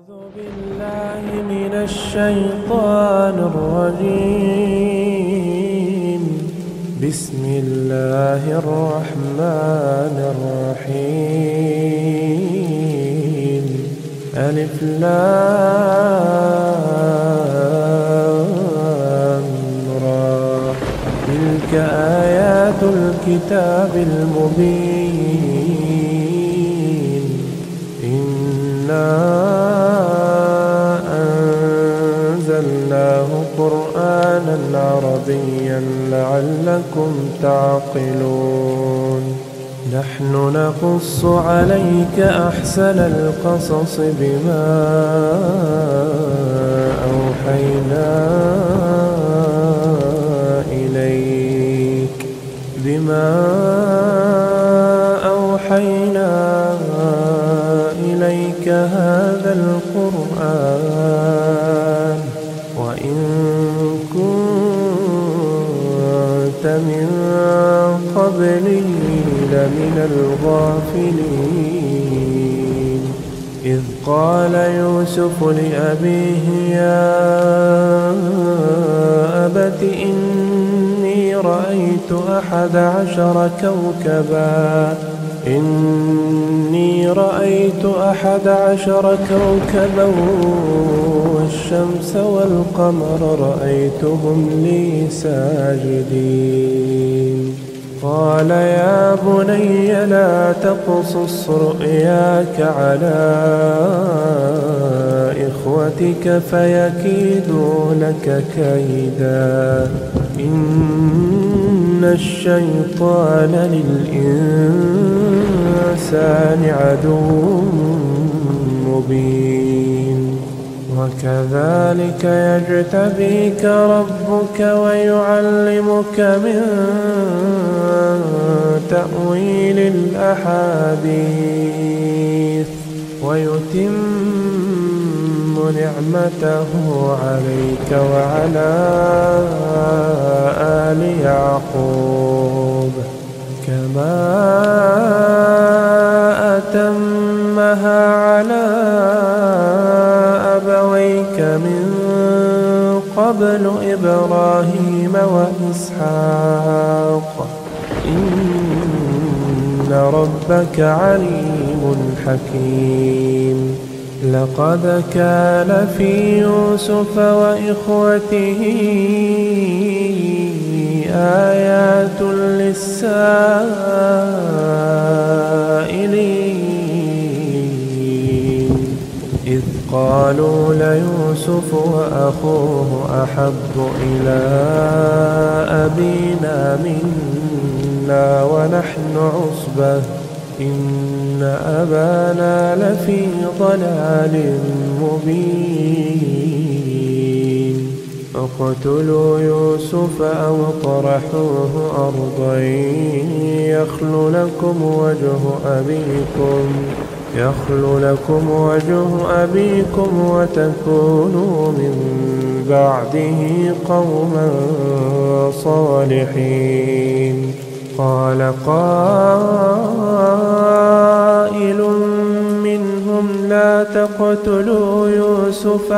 أعوذ بالله من الشيطان الرجيم. بسم الله الرحمن الرحيم. ألف لام را. تلك آيات الكتاب المبين. إنا أنزلناه قرآنا عربيا لعلكم تعقلون. نحن نقص عليك أحسن القصص بما أوحينا إليك هذا القرآن وإن كنت من قبله لمن الغافلين. إذ قال يوسف لأبيه يا أبت إني رأيت 11 كوكبا والشمس والقمر رأيتهم لي ساجدين. قال يا بني لا تقصص رؤياك على إخوتك فيكيدوا لك كيدا. إن الشيطان للإنسان عدو مبين. وكذلك يجتبيك ربك ويعلمك من تأويل الأحاديث ويتم نعمته عليك وعلى آل يعقوب كما أتمها على أبويك من قبل إبراهيم وإسحاق إن ربك عليم حكيم. لقد كان في يوسف وإخوته آيات للسائلين. إذ قالوا ليوسف وأخوه أحب إلى أبينا منا ونحن عصبة إن أبانا لفي ضلال مبين. اقتلوا يوسف أو اطرحوه أرضا يخل لكم وجه أبيكم وتكونوا من بعده قوما صالحين. قال قائل منهم لا تقتلوا يوسف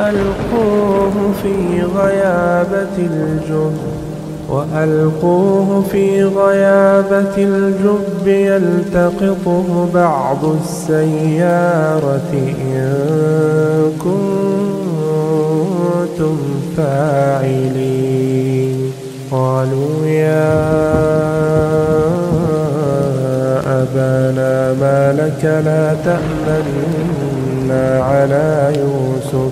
وألقوه في غيابة الجب يلتقطه بعض السيارة إن كنتم فاعلين. قالوا يا أبانا ما لك لا تأمنا على يوسف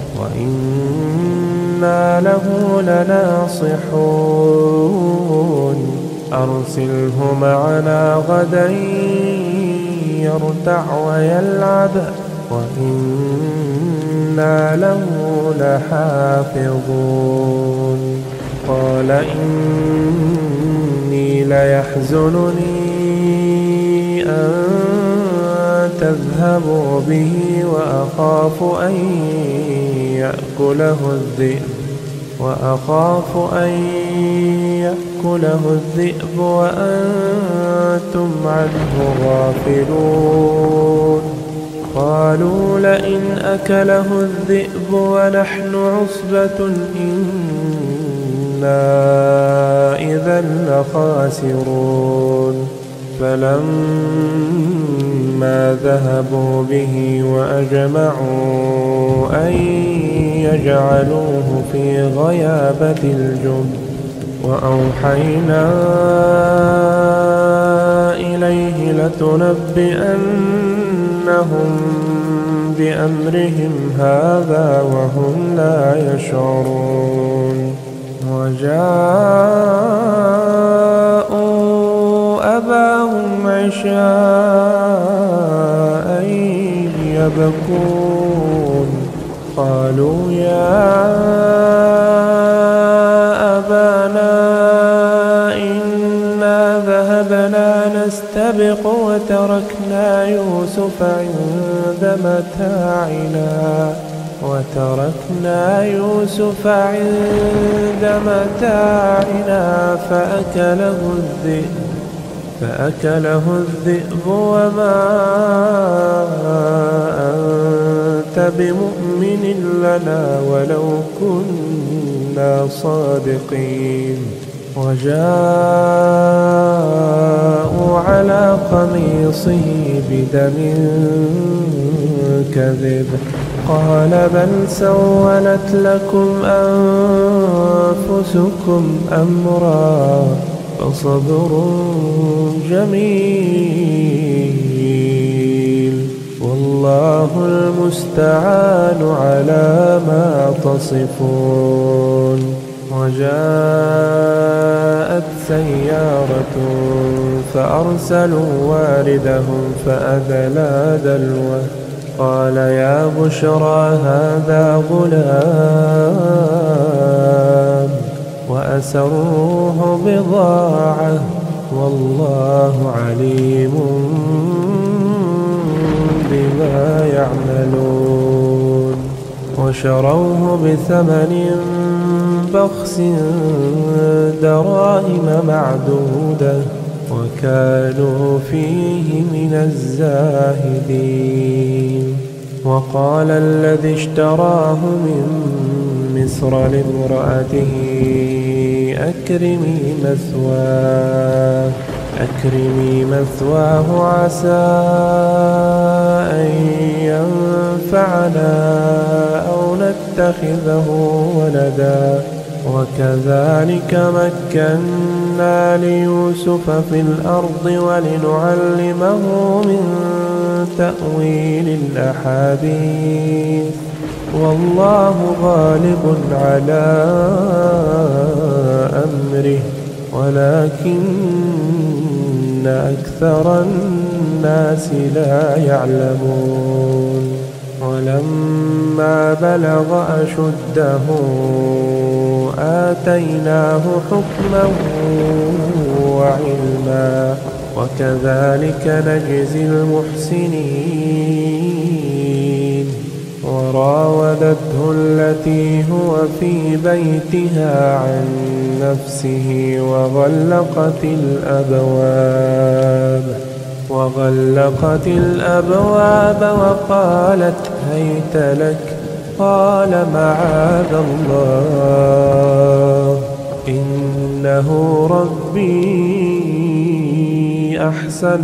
وإنا له لناصحون. أرسله معنا غدا يرتع ويلعب وإنا له لحافظون. قال إني ليحزنني أن تذهبوا به وأخاف أن يأكله الذئب وأنتم عنه غافلون. قالوا لئن أكله الذئب ونحن عصبة إنا إذا لخاسرون فلما ذهبوا به وأجمعوا أن يجعلوه في غيابة الجب وأوحينا إليه لتنبئنهم بأمرهم هذا وهم لا يشعرون وجاءوا أباهم عشاء يبكون قالوا يا أبانا إنا ذهبنا نستبق وتركنا يوسف عند متاعنا فأكله الذئب وما أنت بمؤمن لنا ولو كنا صادقين وجاءوا على قميصه بدم كذب قال بل سولت لكم أنفسكم أمرا فصبر جميل والله المستعان على ما تصفون وجاءت سيارة فأرسلوا واردهم فأدلى دلوه قال يا بشرى هذا غلام وأسروه بضاعة والله عليم بما يعملون وشروه بثمن بخس دراهم معدودة وكانوا فيه من الزاهدين وقال الذي اشتراه من مصر لامرأته أكرمي مثواه عسى أن ينفعنا أو نتخذه ولدا وكذلك مكنا ليوسف في الأرض ولنعلمه من تأويل الأحاديث والله غالب على أمره ولكن أكثر الناس لا يعلمون ولما بلغ أشده آتيناه حكما وعلما وكذلك نجزي المحسنين وراودته التي هو في بيتها عن نفسه وغلقت الأبواب وقالت هيت لك قال معاذ الله إنه ربي أحسن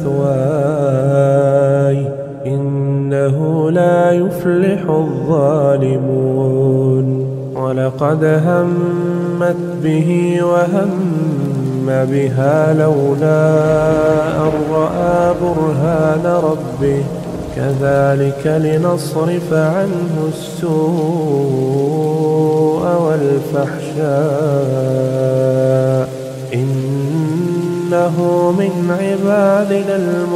مثواي إنه لا يفلح الظالمون ولقد همت به وهم بها لولا أن رأى برهان ربه كذلك لنصرف عنه السوء والفحشاء إنه من عبادنا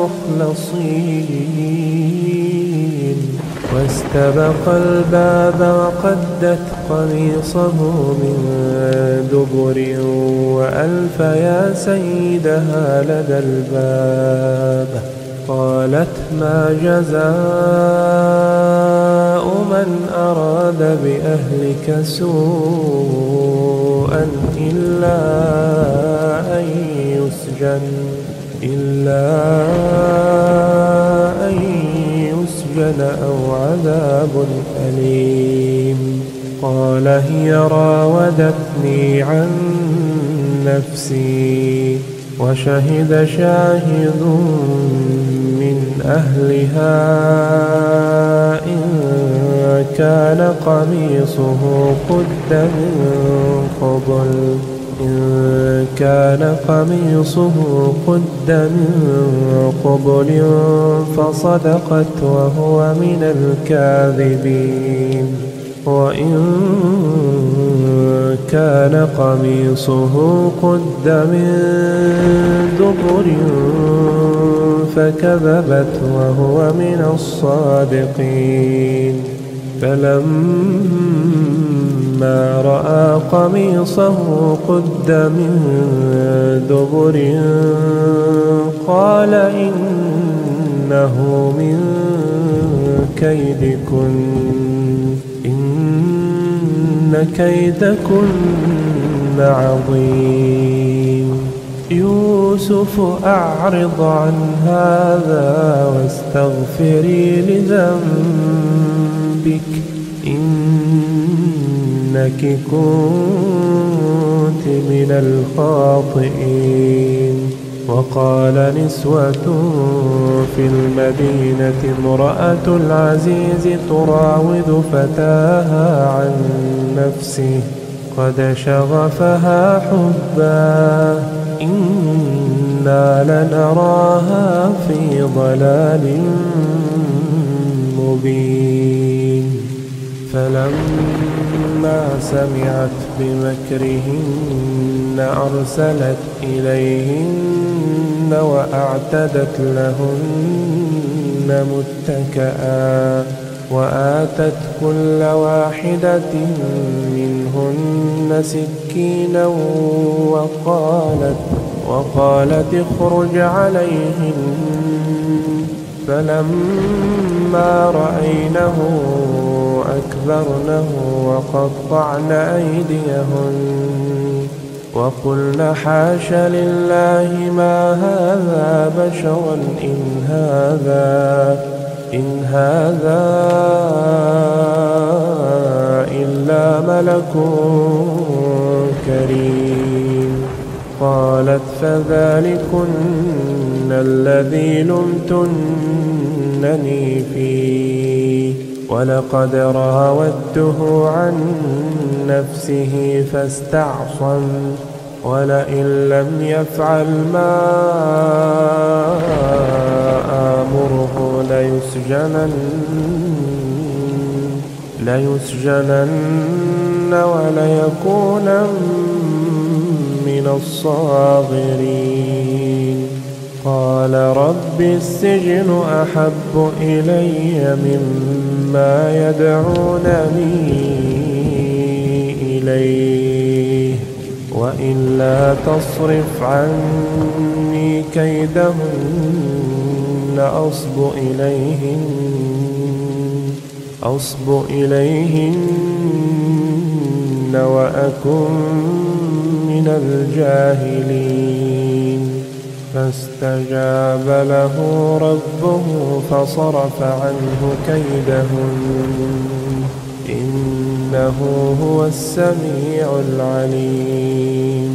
المخلصين واستبق الباب وقدت قميصه من دبر وألف يا سيدها لدى الباب قالت ما جزاء من أراد بأهلك سوءا إلا أن أو عذاب أليم. قال هي راودتني عن نفسي وشهد شاهد من أهلها إن كان قميصه قد من قبل فصدقت وهو من الكاذبين وإن كان قميصه قد من دبر فكذبت وهو من الصادقين. فلما رأى قميصه قد من دبر قال إنه من كيدكن إن كيدكن عظيم. يوسف أعرض عن هذا واستغفري لذنبك إنك كنت من الخاطئين. وقال نسوة في المدينة امرأة العزيز تراود فتاها عن نفسه قد شغفها حبا إنا لنراها في ضلال مبين. فلما سمعت بمكرهن أرسلت إليهن وأعتدت لهن متكئا وآتت كل واحدة منهن سكينا وقالت اخرج عليهن. فلما رأينه أكبرنه وقطعن أيديهن وقلن حاش لله ما هذا بشرا إن هذا إلا ملك كريم. قالت فذلكن الذي لمتنني فيه ولقد راودته عن نفسه فاستعصم ولئن لم يفعل ما آمره ليسجنن وليكونن من الصاغرين. قال رب السجن أحب إلي مما يدعونني إليه وإلا تصرف عني كيدهن أصب إليهن وأكن من الجاهلين. فاستجاب له ربه فصرف عنه كيدهن إنه هو السميع العليم.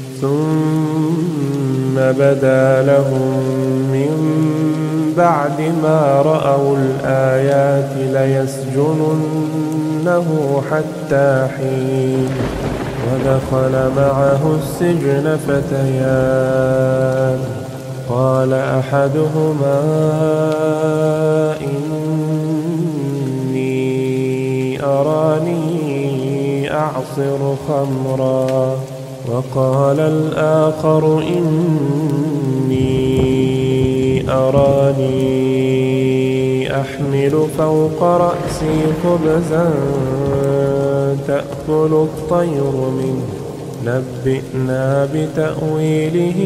ثم بدا لهم من بعد ما رأوا الآيات ليسجننه حتى حين. ودخل معه السجن فتيان قال أحدهما إني أراني أعصر خمرا وقال الآخر إني أراني أحمل فوق رأسي خبزا تأكل الطير منه نبئنا بتأويله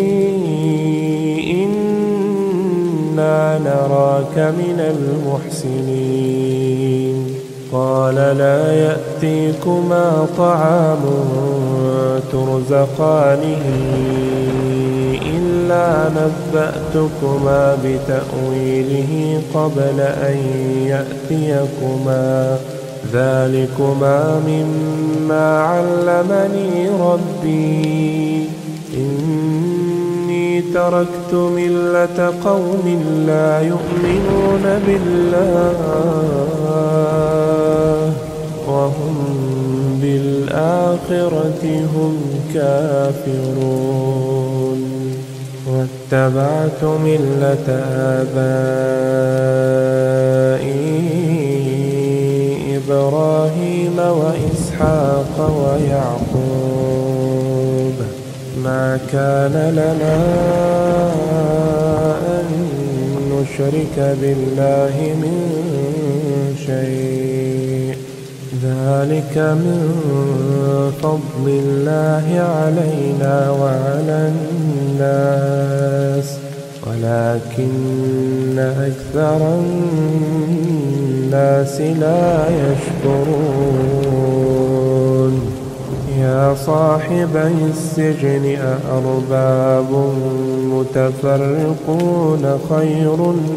إنا نراك من المحسنين. قال لا يأتيكما طعام ترزقانه إلا إلا نبأتكما بتأويله قبل أن يأتيكما ذلكما مما علمني ربي إني تركت ملة قوم لا يؤمنون بالله وهم بالآخرة هم كافرون واتبعت ملة آبائي إبراهيم وإسحاق ويعقوب ما كان لنا أن نشرك بالله من شيء ذلك من فضل الله علينا وعلى الناس ولكن أكثر الناس لا يشكرون يا صاحبي السجن أأرباب متفرقون خير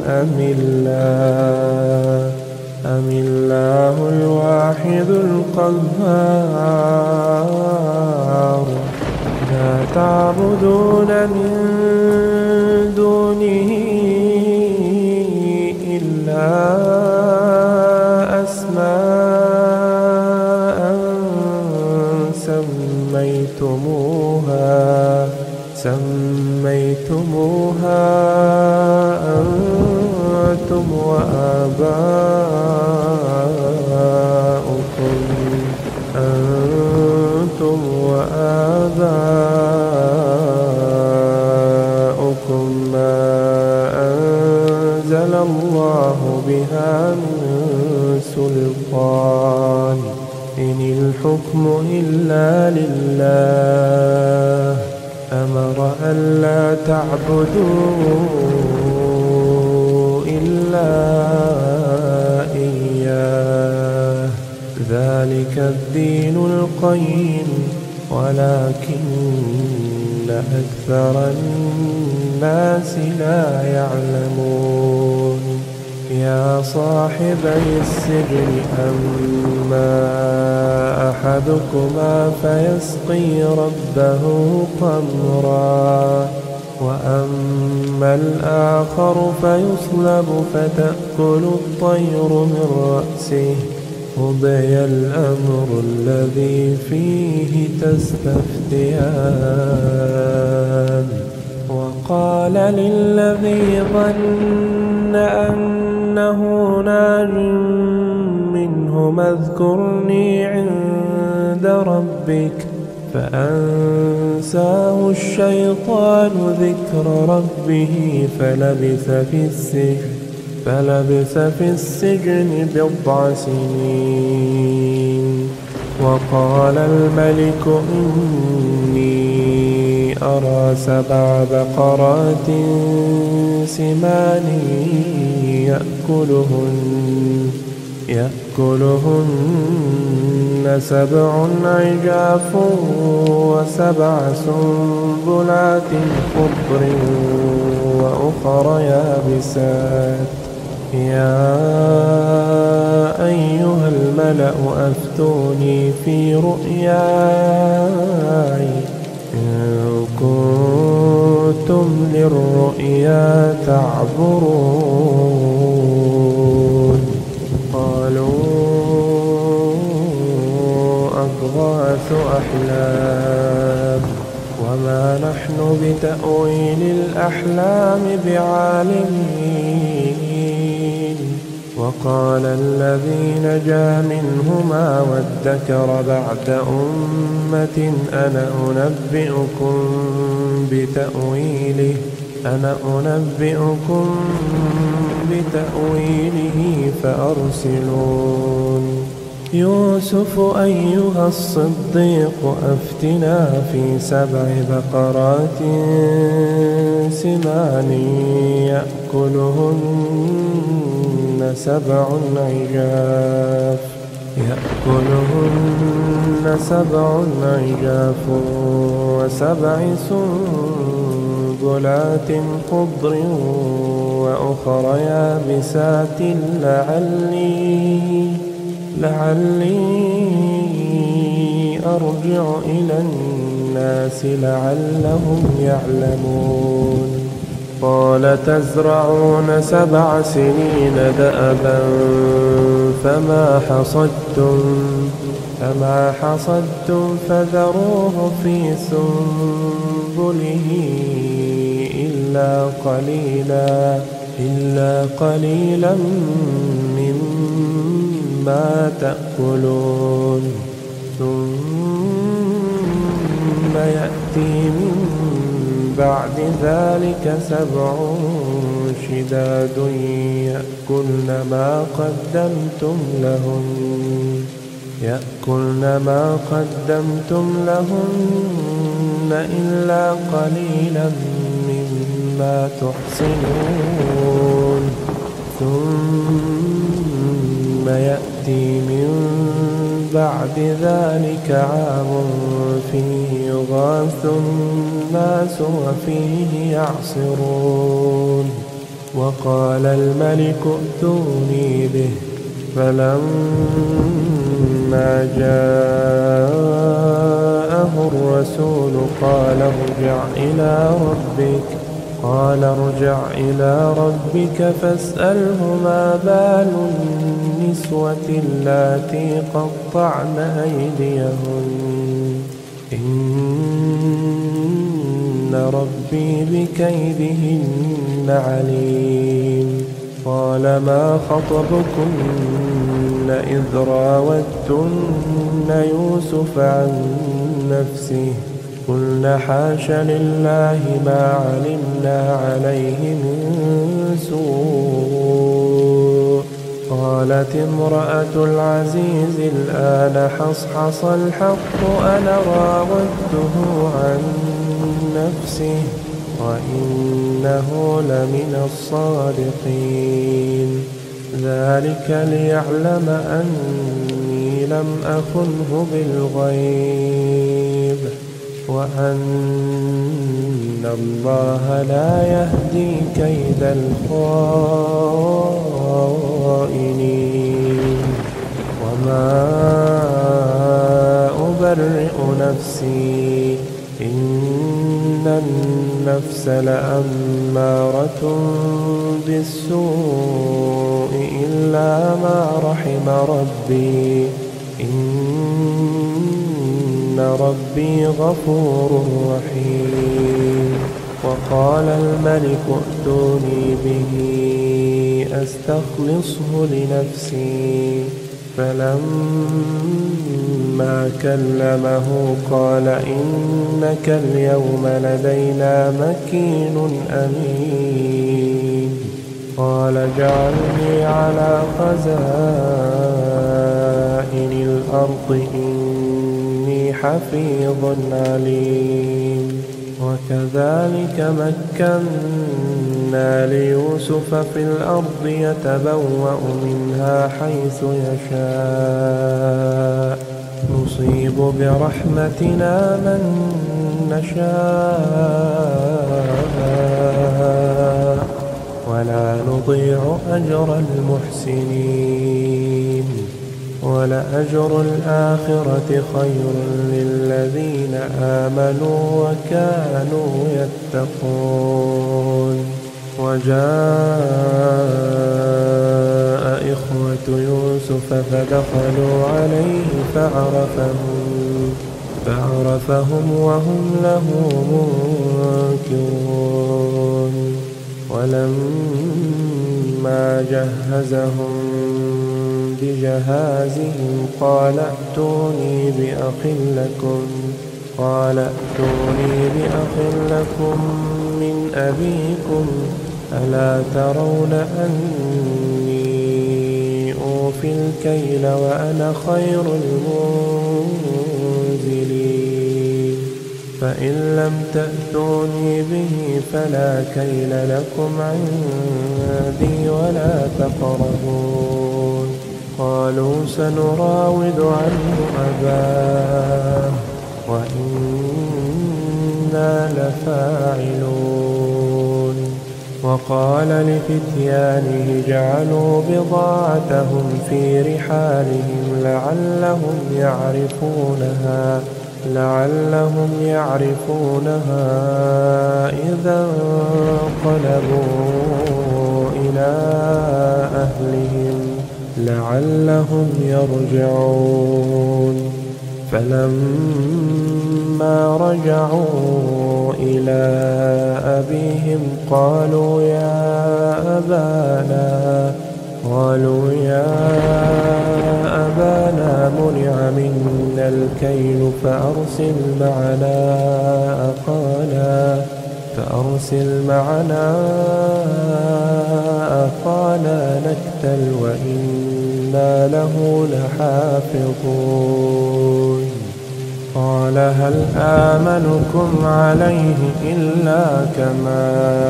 أم الله الواحد القهار لا تعبدون من دونه إلا أسماء سميتموها أنتم وآباؤكم ما أنزل الله بها من سلطان إن الحكم إلا لله أمر ألا تعبدوا إلا إياه ذلك الدين القيم ولكن أكثر الناس لا يعلمون يا صاحبي السجن أما أحدكما فيسقي ربه خمرا وأما الآخر فيصلب فتأكل الطير من رأسه قضي الأمر الذي فيه تستفتيان وقال للذي ظن أنه ناج منهما اذكرني عند ربك فأنساه الشيطان ذكر ربه فلبث في السجن 9 سنين وقال الملك إني أرى 7 بقرات سمان يأكلهن 7 عجاف و7 سنبلات خضر وأخر يابسات يا أيها الملأ أفتوني في رؤياي إن كنتم للرؤيا تعبرون قالوا أضغاث أحلام وما نحن بتأويل الأحلام بعالمين وقال الذي نجا منهما وادكر بعد أمة أنا أنبئكم بتأويله فأرسلون يوسف أيها الصديق أفتنا في 7 بقرات سمان يأكلهن 7 عجاف يأكلهن 7 عجاف و7 سنبلات خضر وأخر يابسات لعلي أرجع إلى الناس لعلهم يعلمون. قال تزرعون 7 سنين دأبا فما حصدتم فذروه في سنبله إلا قليلا مما تأكلون. ثم يأتي من بعد ذلك 7 شداد يأكلن ما قدمتم لهن إلا قليلا مما تحصنون. ثم يأتي من بعد ذلك عام فيه يغاث الناس وفيه يعصرون. وقال الملك ائتوني به. فلما جاءه الرسول قال ارجع إلى ربك فاسأله ما بال النسوة اللاتي قطعن أيديهن إن ربي بكيدهن عليم. قال ما خطبكن إذ راوتن يوسف عن نفسه قلنا حاش لله ما علمنا عليه من سوء. قالت امرأة العزيز الآن حصحص الحق أنا راودته عن نفسه وإنه لمن الصادقين. ذلك ليعلم أني لم أخنه بالغيب وأن الله لا يهدي كيد الخائنين. وما أبرئ نفسي إن النفس لأمارة بالسوء إلا ما رحم ربي إن ربي غفور رحيم. وقال الملك ائتوني به أستخلصه لنفسي. فلما كلمه قال إنك اليوم لدينا مكين أمين. قال اجعلني على خزائن الأرض إني حفيظ عليم. وكذلك مكنا ليوسف في الأرض يتبوأ منها حيث يشاء نصيب برحمتنا من نشاء ولا نضيع أجر المحسنين. ولأجر الآخرة خير للذين آمنوا وكانوا يتقون. وجاء إخوة يوسف فدخلوا عليه فعرفهم وهم له منكرون. ولما جهزهم بجهازهم قال ائتوني بأخ لكم من أبيكم ألا ترون أني أوفي الكيل وأنا خير المنزلين. فإن لم تأتوني به فلا كيل لكم عندي ولا تقربون. قال قالوا سنراود عنه أباه وإنا لفاعلون. وقال لفتيانه جعلوا بضاعتهم في رحالهم لعلهم يعرفونها إذا انقلبوا إلى أهلهم لعلهم يرجعون. فلما رجعوا إلى أبيهم قالوا يا أبانا منع منا الكيل فأرسل معنا أخانا نكتل وإنا له لحافظون. قال هل آمنكم عليه إلا كما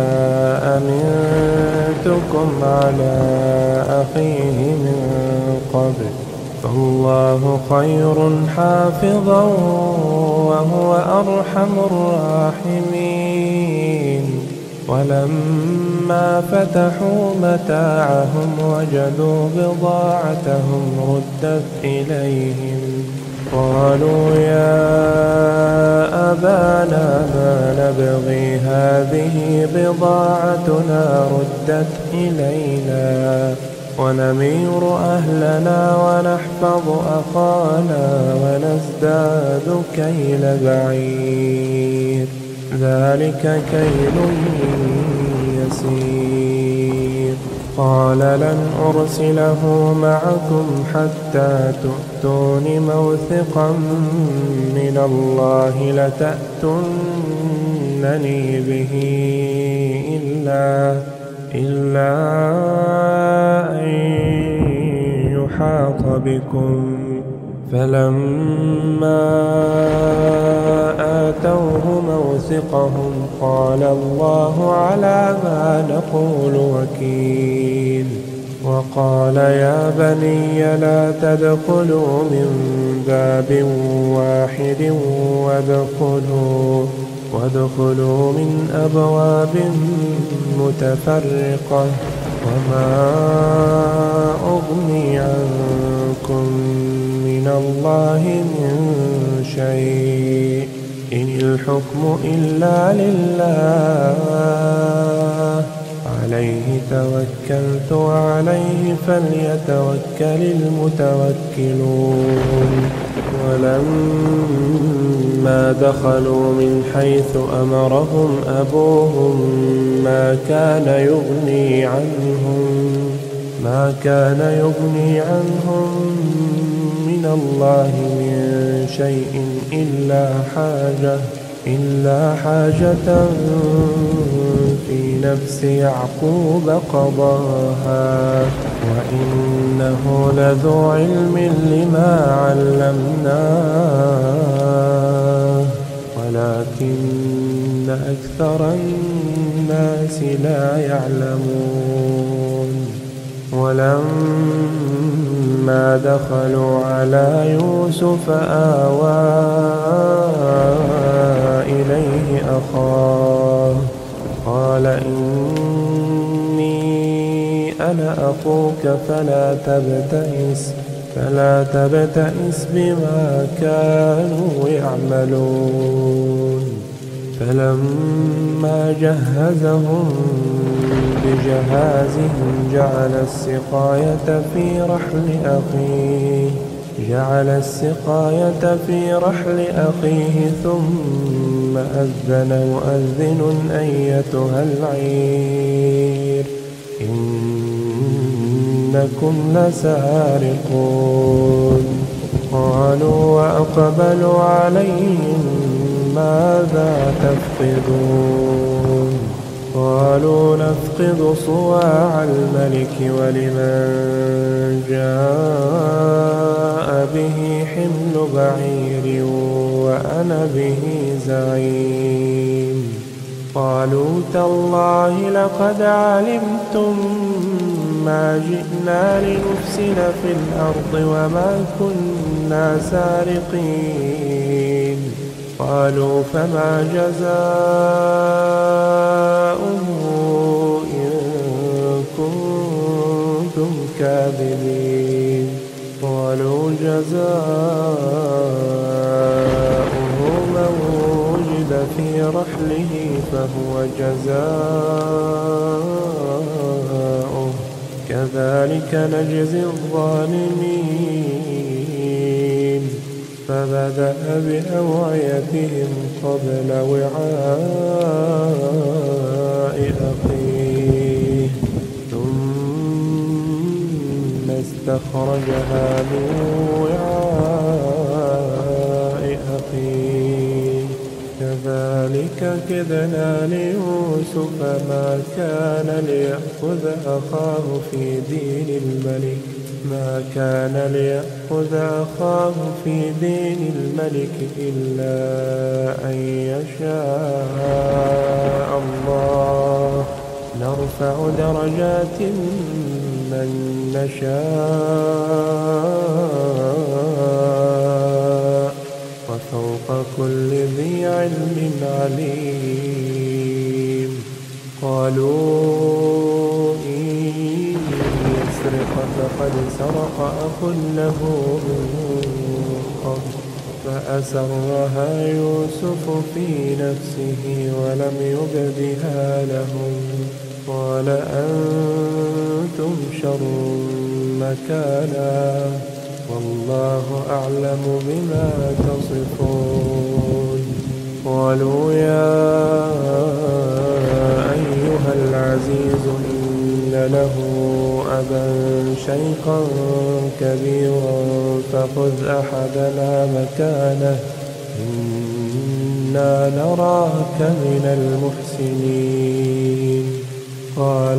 أمنتكم على أخيه من قبل فالله خير حافظا وهو أرحم الراحمين. ولما فتحوا متاعهم وجدوا بضاعتهم ردت إليهم قالوا يا أبانا ما نبغي هذه بضاعتنا ردت إلينا ونمير أهلنا ونحفظ أخانا ونزداد كيل بعير ذلك كيل يسير. قال لن أرسله معكم حتى تؤتون موثقا من الله لتأتونني به إلا أن يحاط بكم. فلما آتوه موثقهم قال الله على ما نقول وكيل. وقال يا بني لا تدخلوا من باب واحد وادخلوا من أبواب متفرقة وما أغني عنكم من الله من شيء إن الحكم إلا لله عليه توكلت وعليه فليتوكل المتوكلون. ولما دخلوا من حيث أمرهم أبوهم ما كان يغني عنهم من الله من شيء إلا حاجة في نفس يعقوب قضاها وإنه لذو علم لما علمناه ولكن أكثر الناس لا يعلمون. ولما دخلوا على يوسف آوى إليه أخاه قال إني أنا أخوك فلا تبتئس بما كانوا يعملون. فلما جهزهم بجهازهم جعل السقاية في رحل أخيه ثم أذن مؤذن أيتها العير إنكم لسارقون. قالوا وأقبلوا عليهم ماذا تفقدون؟ قالوا نفقد صواع الملك ولمن جاء به حمل بعير وأنا به زعيم. قالوا تالله لقد علمتم ما جئنا لنفسد في الأرض وما كنا سارقين. قالوا فما جزاؤه إن كنتم كاذبين. قالوا جزاؤه من وجد في رحله فهو جزاؤه كذلك نجزي الظالمين. فبدأ بأوعيتهم قبل وعاء أخيه ثم استخرجها من وعاء أخيه كذلك كدنا ليوسف ما كان ليأخذ أخاه في دين الملك إلا أن يشاء الله نرفع درجات من نشاء وفوق كل ذي علم عليم. قالوا إن يسرق فقد سرق أخ له من قبل فأسرها يوسف في نفسه ولم يبدها لهم. قال أنتم شر مكانا والله أعلم بما تصفون. قالوا يا أيها العزيز إن له أبا شيخا كبيرا فخذ أحدنا مكانه إنا نراك من المحسنين. قال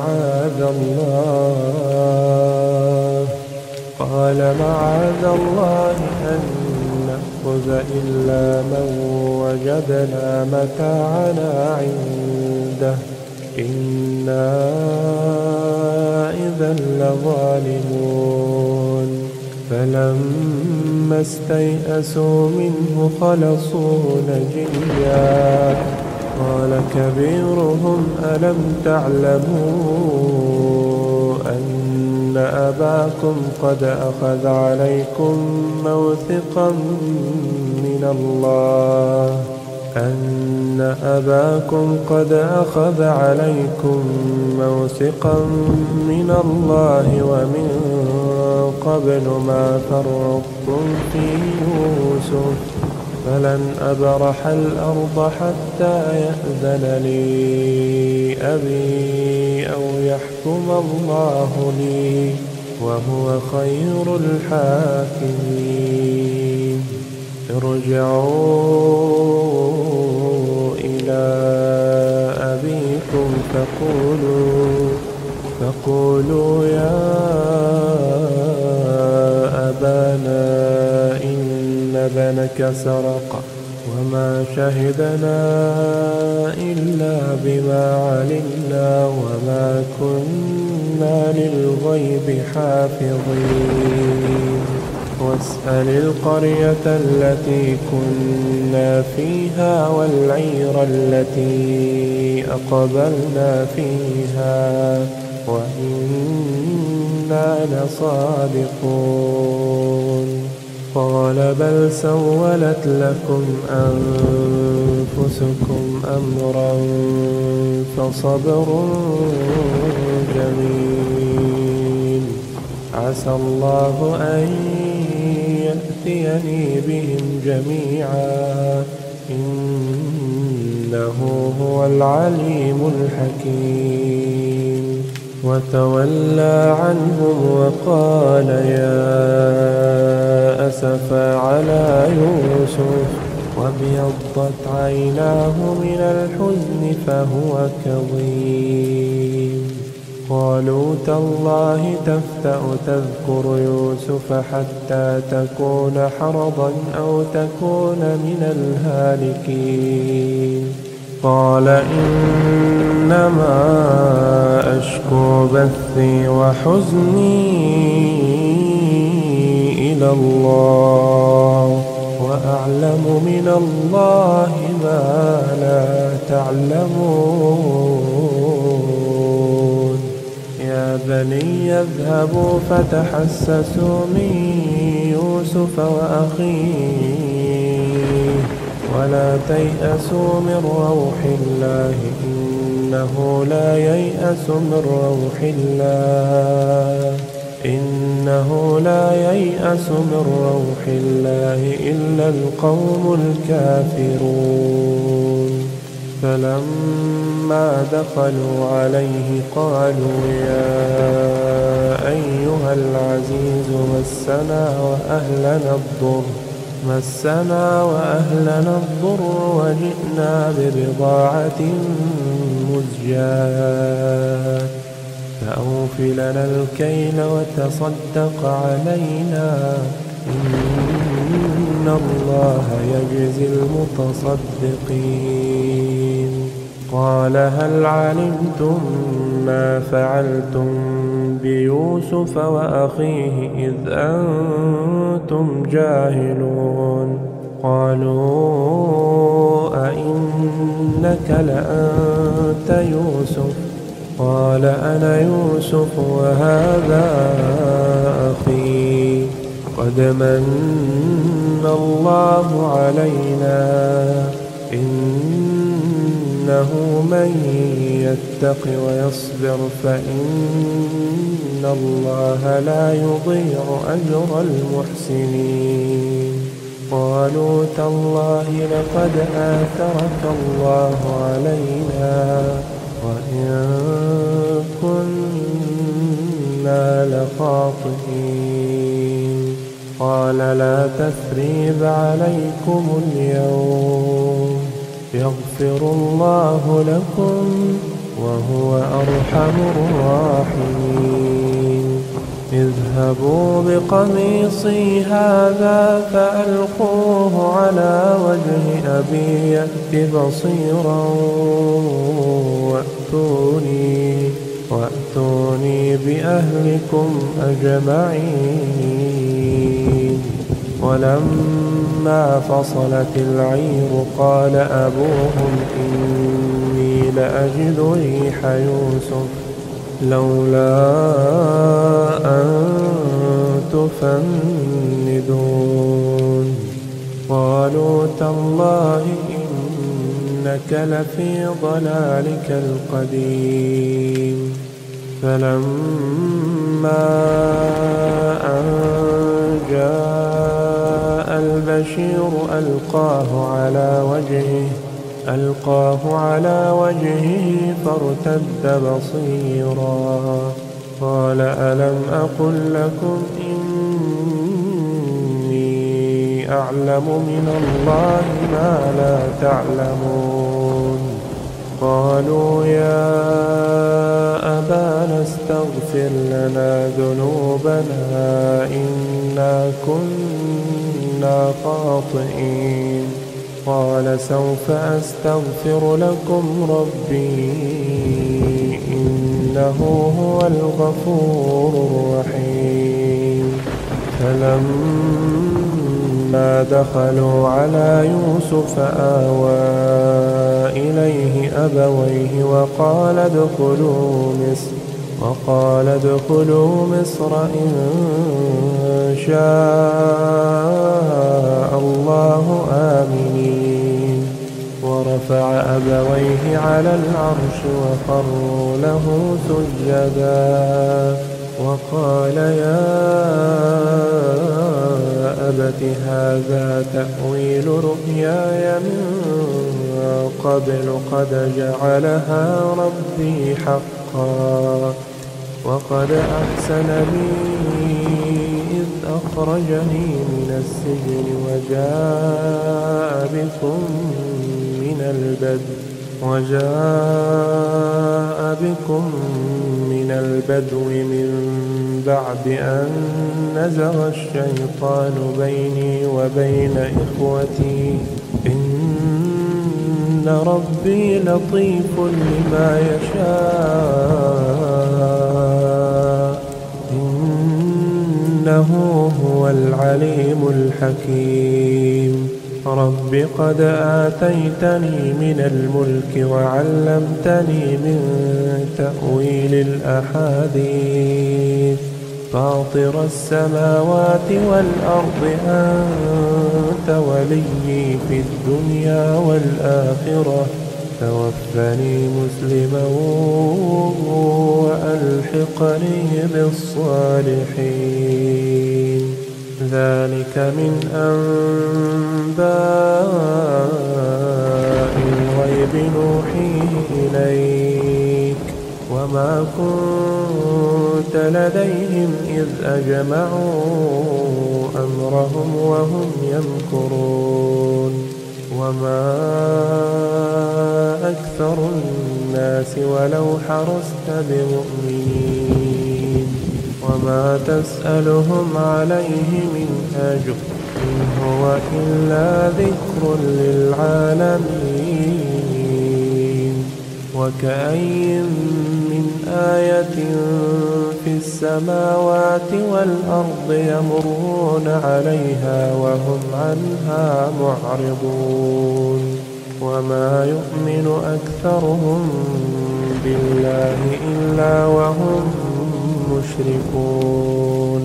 معاذ الله أن نأخذ إلا من وجدنا متاعنا عنده إنا إذا لظالمون. فلما استيئسوا منه خلصوا نجيا. قال كبيرهم ألم تعلموا أن أباكم قد أخذ عليكم موثقا من الله ومن قبل ما فرطتم في يوسف فلن أبرح الأرض حتى يأذن لي أبي أو يحكم الله لي وهو خير الحاكمين. ارجعوا إلى أبيكم فقولوا يا أبانا إن ابنك سرق وما شهدنا إلا بما علمنا وما كنا للغيب حافظين. واسأل القرية التي كنا فيها والعير التي أقبلنا فيها وإنا لصادقون. قال بل سولت لكم أنفسكم أمرا فصبر جميل عسى الله أن يأتيني بهم جميعا إنه هو العليم الحكيم. وتولى عنهم وقال يا أسفا على يوسف وابيضت عيناه من الحزن فهو كظيم. قالوا تالله تفتأ تذكر يوسف حتى تكون حرضا أو تكون من الهالكين. قال إنما أشكو بثي وحزني إلى الله وأعلم من الله ما لا تعلمون. يا بني اذهبوا فتحسسوا من يوسف وأخيه ولا تيأسوا من روح الله إنه لا ييأس من روح الله إلا القوم الكافرون. فلما دخلوا عليه قالوا يا أيها العزيز مسنا وأهلنا الضر وجئنا ببضاعة مزجاة فأوف لنا الكيل وتصدق علينا إن الله يجزي المتصدقين. قال هل علمتم ما فعلتم بيوسف وأخيه إذ أنتم جاهلون؟ قالوا أئنك لأنت يوسف؟ قال أنا يوسف وهذا أخي قد من الله علينا إنه من يتق ويصبر فإن الله لا يضيع أجر المحسنين. قالوا تالله لقد آثرك الله علينا وإن كنا لخاطئين. قال لا تثريب عليكم اليوم يغفر الله لكم وهو أرحم الراحمين. اذهبوا بقميصي هذا فألقوه على وجه أبي يأت بصيرا وأتوني بأهلكم أجمعين. ولما فصلت العير قال أبوهم إني لأجد ريح يوسف لولا أن تفندون. قالوا تالله إنك لفي ضلالك القديم. فلما أن جاء البشير ألقاه على وجهه فارتد بصيرا قال ألم أقل لكم إني أعلم من الله ما لا تعلمون. قالوا يا أبانا استغفر لنا ذنوبنا إنا كنا خاطئين. قال سوف أستغفر لكم ربي إنه هو الغفور الرحيم. فلما دخلوا على يوسف آوى إليه أبويه وقال ادخلوا مصر إن شاء الله آمنين. ورفع أبويه على العرش وخروا له سجدا وقال يا أبت هذا تأويل رؤياي من قبل قد جعلها ربي حقا وقد أحسن بي إذ أخرجني من السجن وجاء بكم من البدو من بعد أن نزغ الشيطان بيني وبين إخوتي إن ربي لطيف لما يشاء إنه هو العليم الحكيم رب قد آتيتني من الملك وعلمتني من تأويل الأحاديث فاطر السماوات والأرض أنت وليي في الدنيا والآخرة توفني مسلما وألحقني بالصالحين ذلك من أنباء الغيب نوحيه إليك وما كنت لديهم إذ أجمعوا أمرهم وهم يمكرون وما أكثر الناس ولو حرصت بمؤمنين وما تسألهم عليه من أجر إن هو إلا ذكر للعالمين وكأين من آية في السماوات والأرض يمرون عليها وهم عنها معرضون وما يؤمن أكثرهم بالله إلا وهم مشركون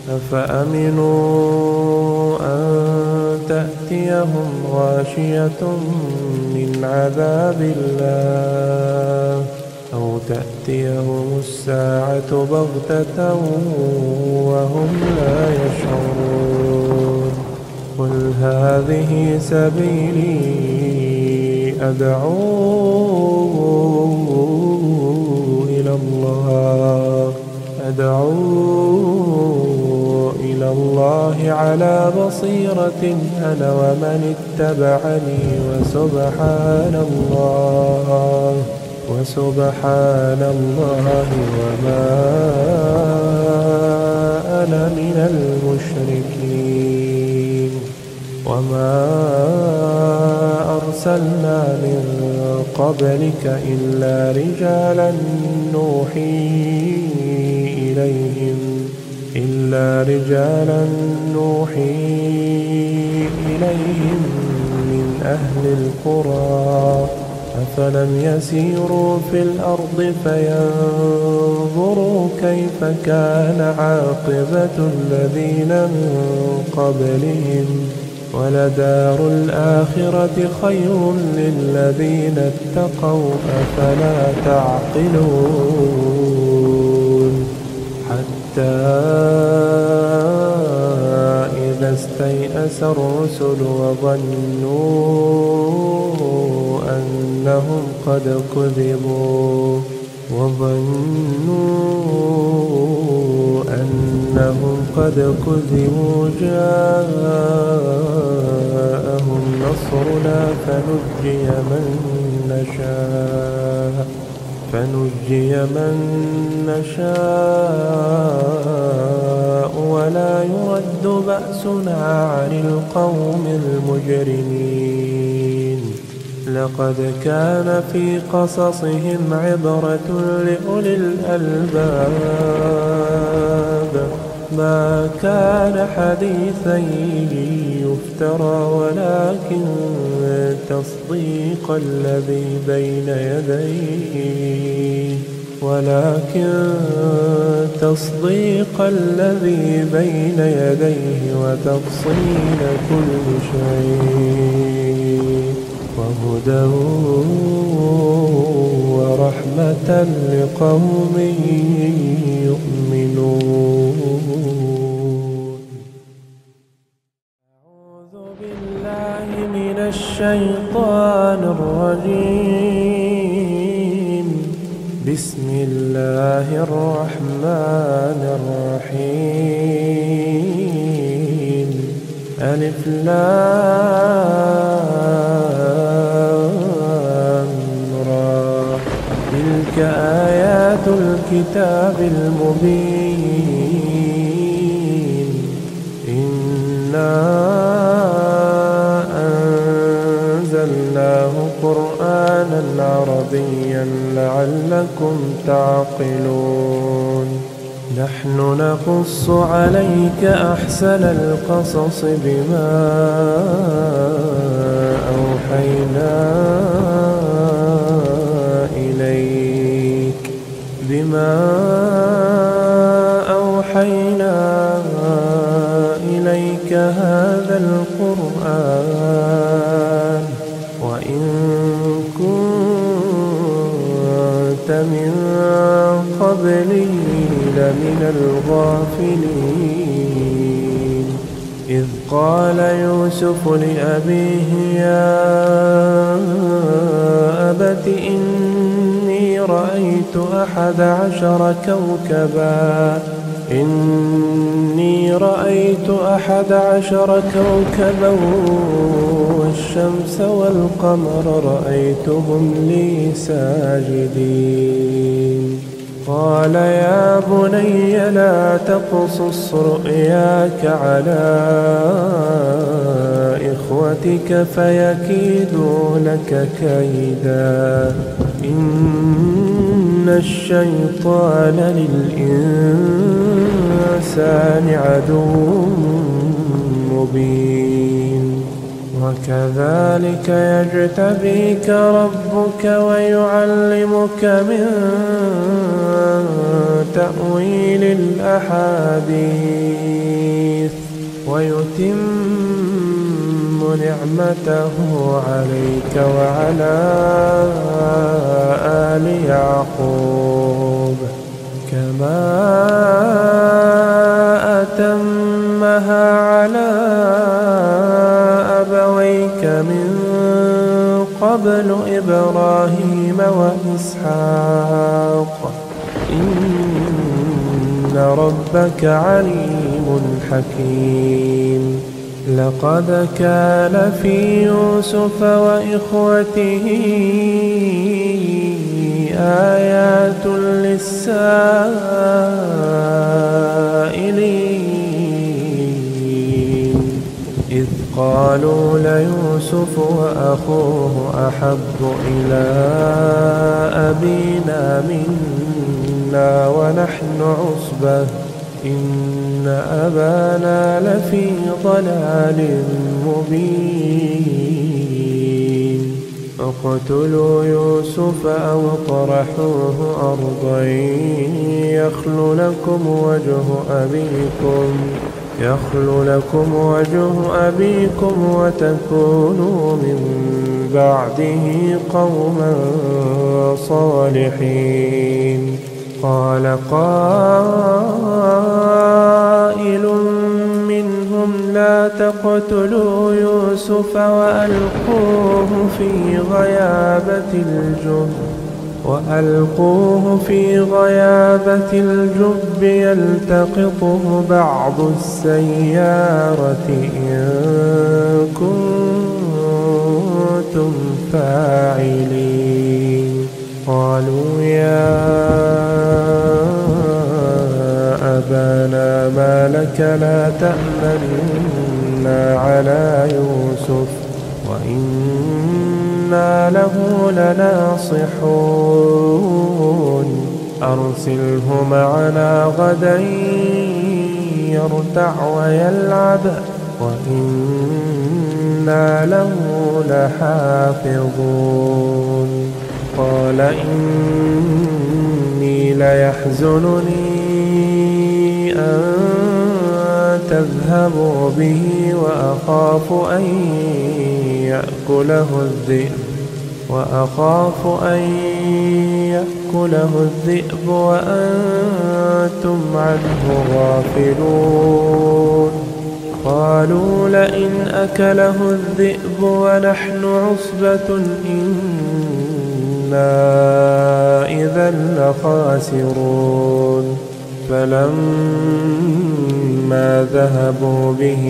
أفأمنوا أن تأتيهم غاشية من عذاب الله أو تأتيهم الساعة بغتة وهم لا يشعرون قل هذه سبيلي أدعو إلى الله على بصيرة أنا ومن اتبعني وسبحان الله وما أنا من المشركين وما أرسلنا من قبلك إلا رجالا نوحي إليهم من أهل القرى أفلم يسيروا في الأرض فينظروا كيف كان عاقبة الذين من قبلهم ولدار الآخرة خير للذين اتقوا أفلا تعقلون حتى إذا استيأس الرسل وظنوا أنهم قد كذبوا جاءهم نصرنا فنجي من نشاء ولا يرد بأسنا عن القوم المجرمين لقد كان في قصصهم عبرة لأولي الألباب ما كان حديثا يفترى ولكن تصديق الذي بين يديه وتفصيل كل شيء وهدى ورحمة لقوم يؤمنون أعوذ بالله من الشيطان الرجيم بسم الله الرحمن الرحيم ألف لام را تلك آيات الكتاب المبين إنا أنزلناه قرآنا تعقلون نحن نقص عليك أحسن القصص بما أوحينا إليك هذا القرآن وإن كنت من قبله لمن الغافلين إذ قال يوسف لأبيه يا أبت إني رأيت 11 كوكبا والشمس والقمر رأيتهم لي ساجدين قال يا بني لا تقصص رؤياك على إخوتك فيكيدوا لك كيدا إن الشيطان للإنسان عدو مبين وكذلك يجتبيك ربك ويعلمك من تأويل الأحاديث ويتم نعمته عليك وعلى آل يعقوب كما أتمها على أبويك من قبل إبراهيم وإسحاق إن ربك عليم حكيم لقد كان في يوسف وإخوته آيات للسائلين إذ قالوا ليوسف وأخوه أحب إلى أبينا منا ونحن عصبة إن أبانا لفي ضلال مبين اقتلوا يوسف أو اطرحوه أرضا يخل لكم وجه أبيكم وتكونوا من بعده قوما صالحين قال قائل منهم لا تقتلوا يوسف وألقوه في غيابة الجب يلتقطه بعض السيارة إن كنتم فاعلين قالوا يا أبانا ما لك لا تأمنا على يوسف وإنا له لناصحون أرسله معنا غدا يرتع ويلعب وإنا له لحافظون قال إني ليحزنني أن تذهبوا به وأخاف أن يأكله الذئب وأنتم عنه غافلون قالوا لئن أكله الذئب ونحن عصبة إنا إذا لخاسرون فلما ذهبوا به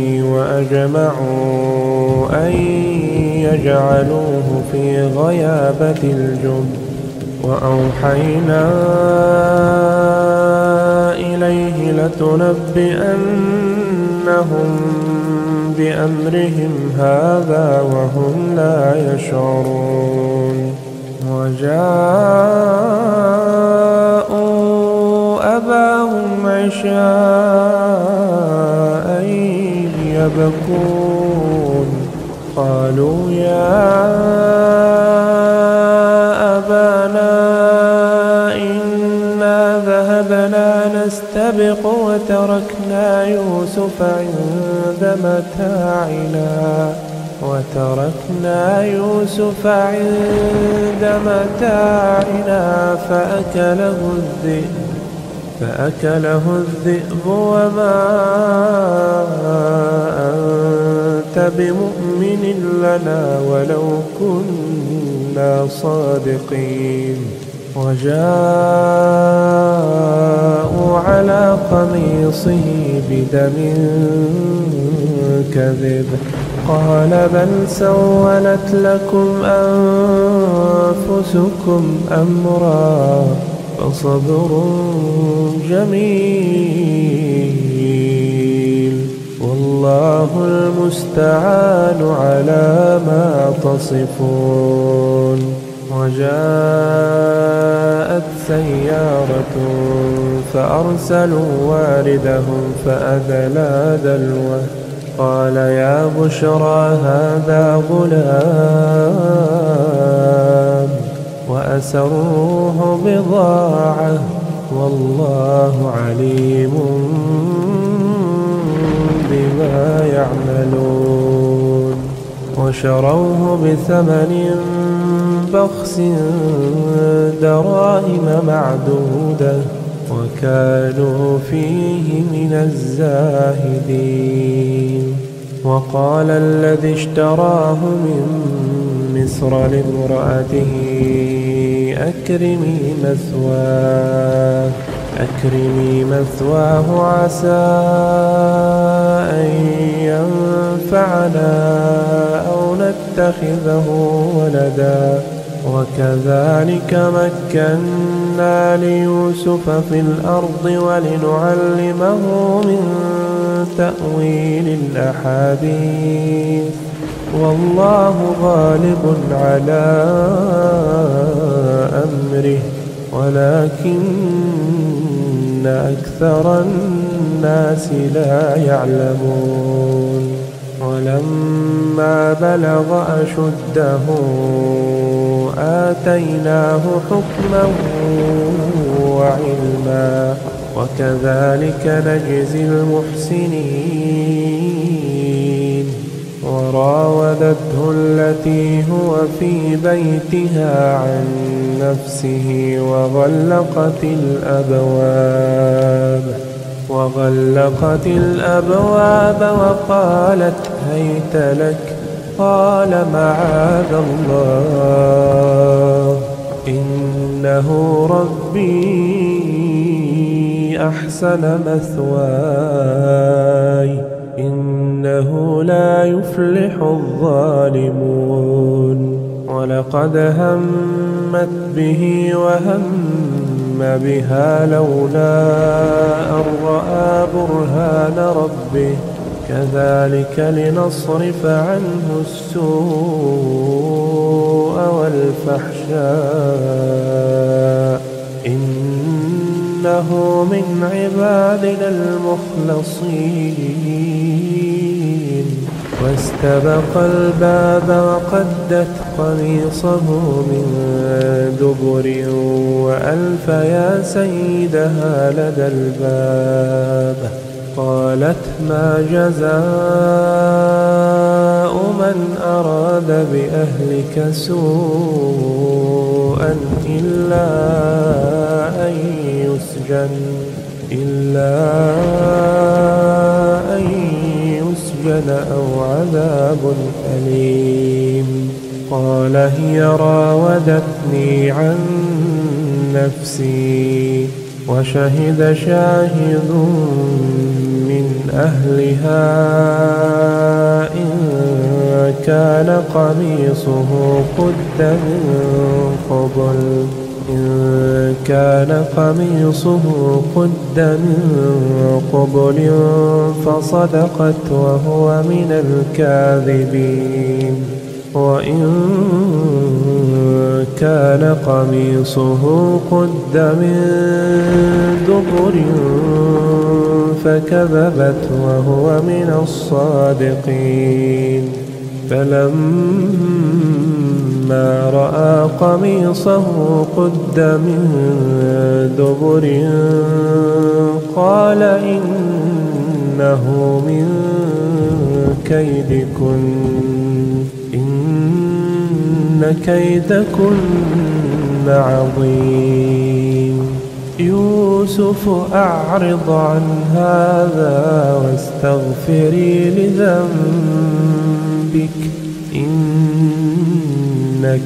وأجمعوا أن يجعلوه في غيابة الجب وأوحينا إليه لتنبئنهم بأمرهم هذا وهم لا يشعرون وجاء أباهم عشاء يبكون قالوا يا أبانا إنا ذهبنا نستبق وتركنا يوسف عند متاعنا فأكله الذئب وما أنت بمؤمن لنا ولو كنا صادقين وجاءوا على قميصه بدم كذب قال بل سولت لكم أنفسكم أمرا فصبر جميل والله المستعان على ما تصفون. وجاءت سيارة فأرسلوا واردهم فأدلى دلوه قال يا بشرى هذا غلام وأسروه بضاعة والله عليم بما يعملون. وشروه بثمن بخس دراهم معدودة وكانوا فيه من الزاهدين. وقال الذي اشتراه من مصر لامرأته أكرمي مثواه عسى أن ينفعنا أو نتخذه ولدا وكذلك مكنا ليوسف في الأرض ولنعلمه من تأويل الأحاديث والله غالب على أمره ولكن أكثر الناس لا يعلمون. ولما بلغ أشده آتيناه حكما وعلما وكذلك نجزي المحسنين. وراودته التي هو في بيتها عن نفسه وغلقت الأبواب وقالت هيت لك قال معاذ الله إنه ربي أحسن مثواي إنه لا يفلح الظالمون. ولقد همت به وهم بها لولا أن رأى برهان ربه كذلك لنصرف عنه السوء والفحشاء إنه من عبادنا المخلصين. واستبق الباب وقدت قميصه من دبر وألف يا سيدها لدى الباب قالت ما جزاء من أراد بأهلك سوءا إلا أن يسجن أو عذاب أليم. قال هي راودتني عن نفسي وشهد شاهد من أهلها إن كان قميصه قد من قبل فصدقت وهو من الكاذبين. وإن كان قميصه قد من دبر فكذبت وهو من الصادقين. فلما رأى قميصه قد من دبر قال إنه من كيدكن إن كيدكن عظيم. يوسف أعرض عن هذا واستغفري لذنبك إنك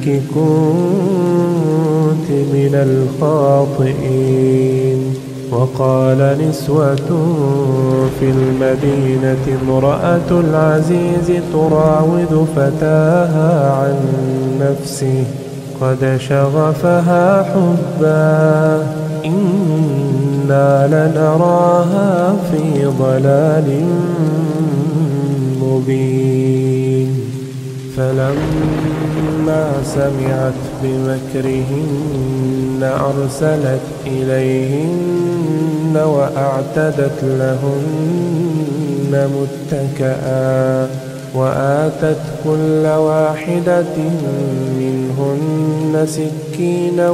كنت من الخاطئين. وقال نسوة في المدينة امرأة العزيز تراود فتاها عن نفسه قد شغفها حبا إنا لنراها في ضلال مبين. فلما سمعت بمكرهن أرسلت إليهن وأعتدت لهن متكئا وآتت كل واحدة منهن سكينا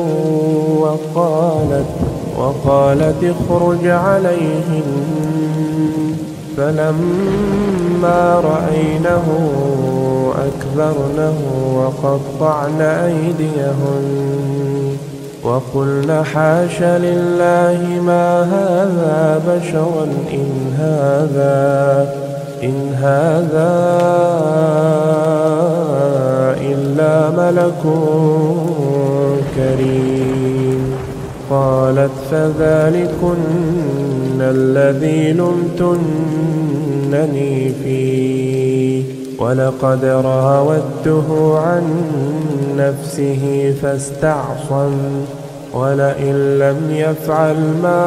وقالت اخرج عليهن. فلما رأينه أكبرنه وقطعن أيديهن وقلن حاش لله ما هذا بشرا إن هذا إلا ملك كريم. قالت فذلكن الذي لمتنني فيه ولقد راودته عن نفسه فاستعصم ولئن لم يفعل ما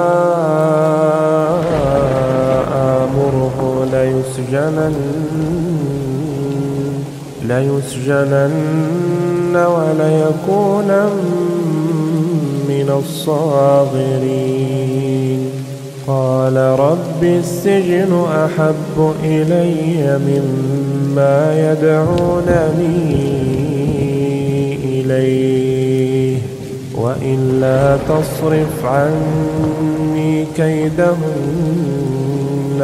آمره ليسجنن وليكونن من الصاغرين. قال رب السجن أحب إلي مما يدعونني إليه وإلا تصرف عني كيدهن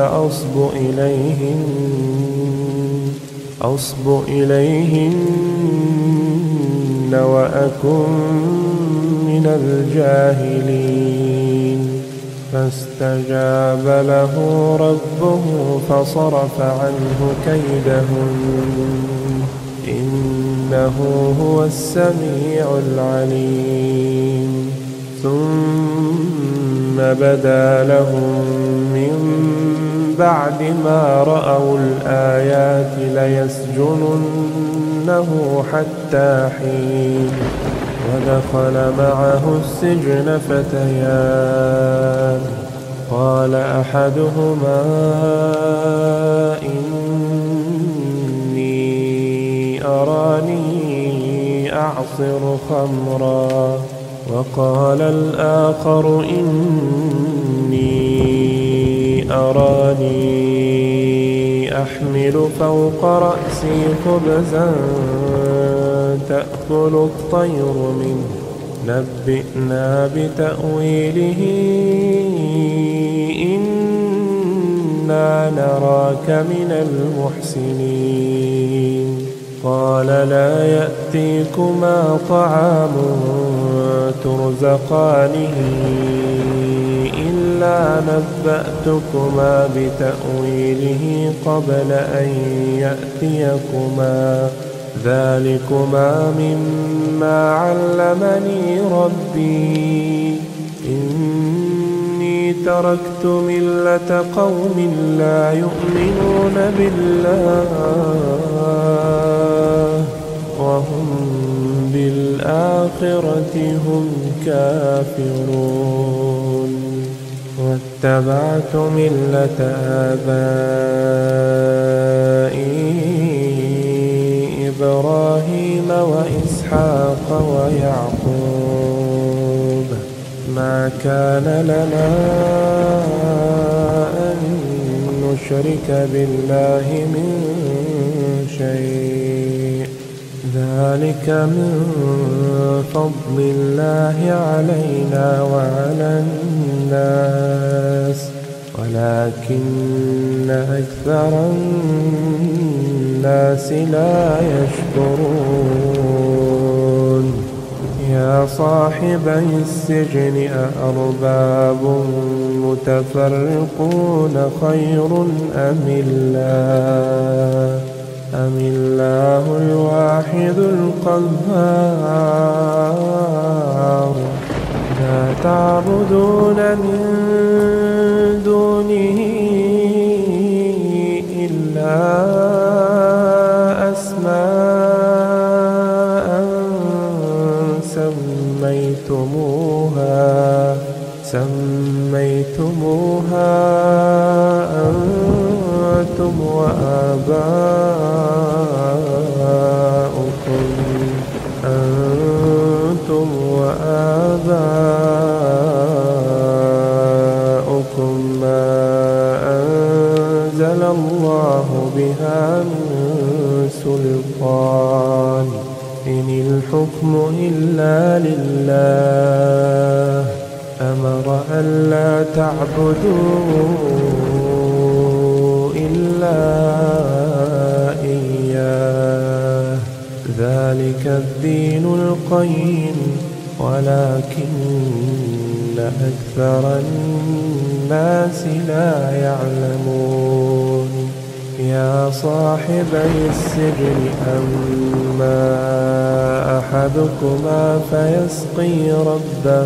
أصب إليهن وأكن من الجاهلين. فاستجاب له ربه فصرف عنه كيدهن إنه هو السميع العليم. ثم بدا لهم من بعد ما رأوا الآيات ليسجننه حتى حين. ودخل معه السجن فتيان قال أحدهما إني أراني أعصر خمرا وقال الآخر إني أراني أحمل فوق رأسي خبزا تأكل الطير منه نبئنا بتأويله إنا نراك من المحسنين. قال لا يأتيكما طعام ترزقانه إلا نبأتكما بتأويله قبل أن يأتيكما ذلكما مما علمني ربي إني تركت ملة قوم لا يؤمنون بالله وهم بالآخرة هم كافرون واتبعت ملة آبائي إبراهيم وإسحاق ويعقوب كان لنا أن نشرك بالله من شيء، ذلك من فضل الله علينا وعلى الناس ولكن أكثر الناس لا يشكرون. يا صاحبي السجن أأرباب متفرقون خير أم الله الواحد القهار. لا تعبدون من دونه إلا أسماء سميتموها أنتم وآباؤكم ما أنزل الله بها من سلطان، إن الحكم إلا لله أمر ألا تعبدوا إلا إياه، ذلك الدين القيم ولكن أكثر الناس لا يعلمون. يا صاحبي السجن أما أحدكما فيسقي ربه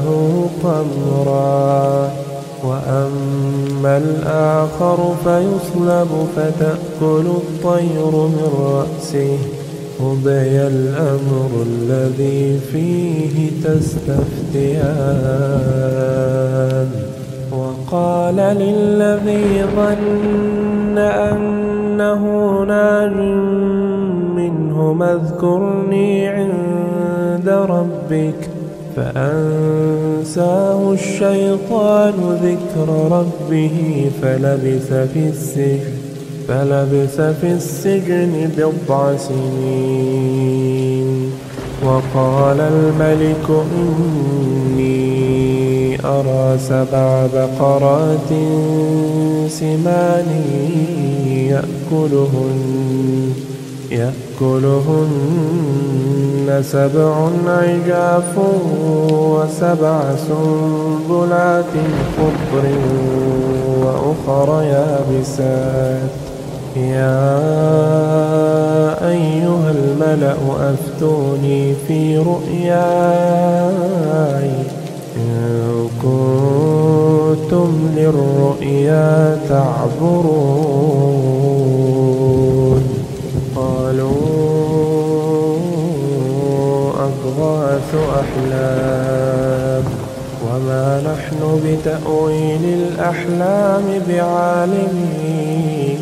خمرا وأما الآخر فيصلب فتأكل الطير من رأسه، قضي الأمر الذي فيه تستفتيان. وقال للذي ظن أنه ناج منهما اذكرني عند ربك، فأنساه الشيطان ذكر ربه فلبث في السجن 9 سنين. وقال الملك إني أرى 7 بقرات سمان يأكلهن 7 عجاف و7 سنبلات خضر وأخر يابسات. يا أيها الملأ أفتوني في رؤياي إن كنتم للرؤيا تعبرون. قالوا أضغاث أحلام وما نحن بتأويل الأحلام بعالمين.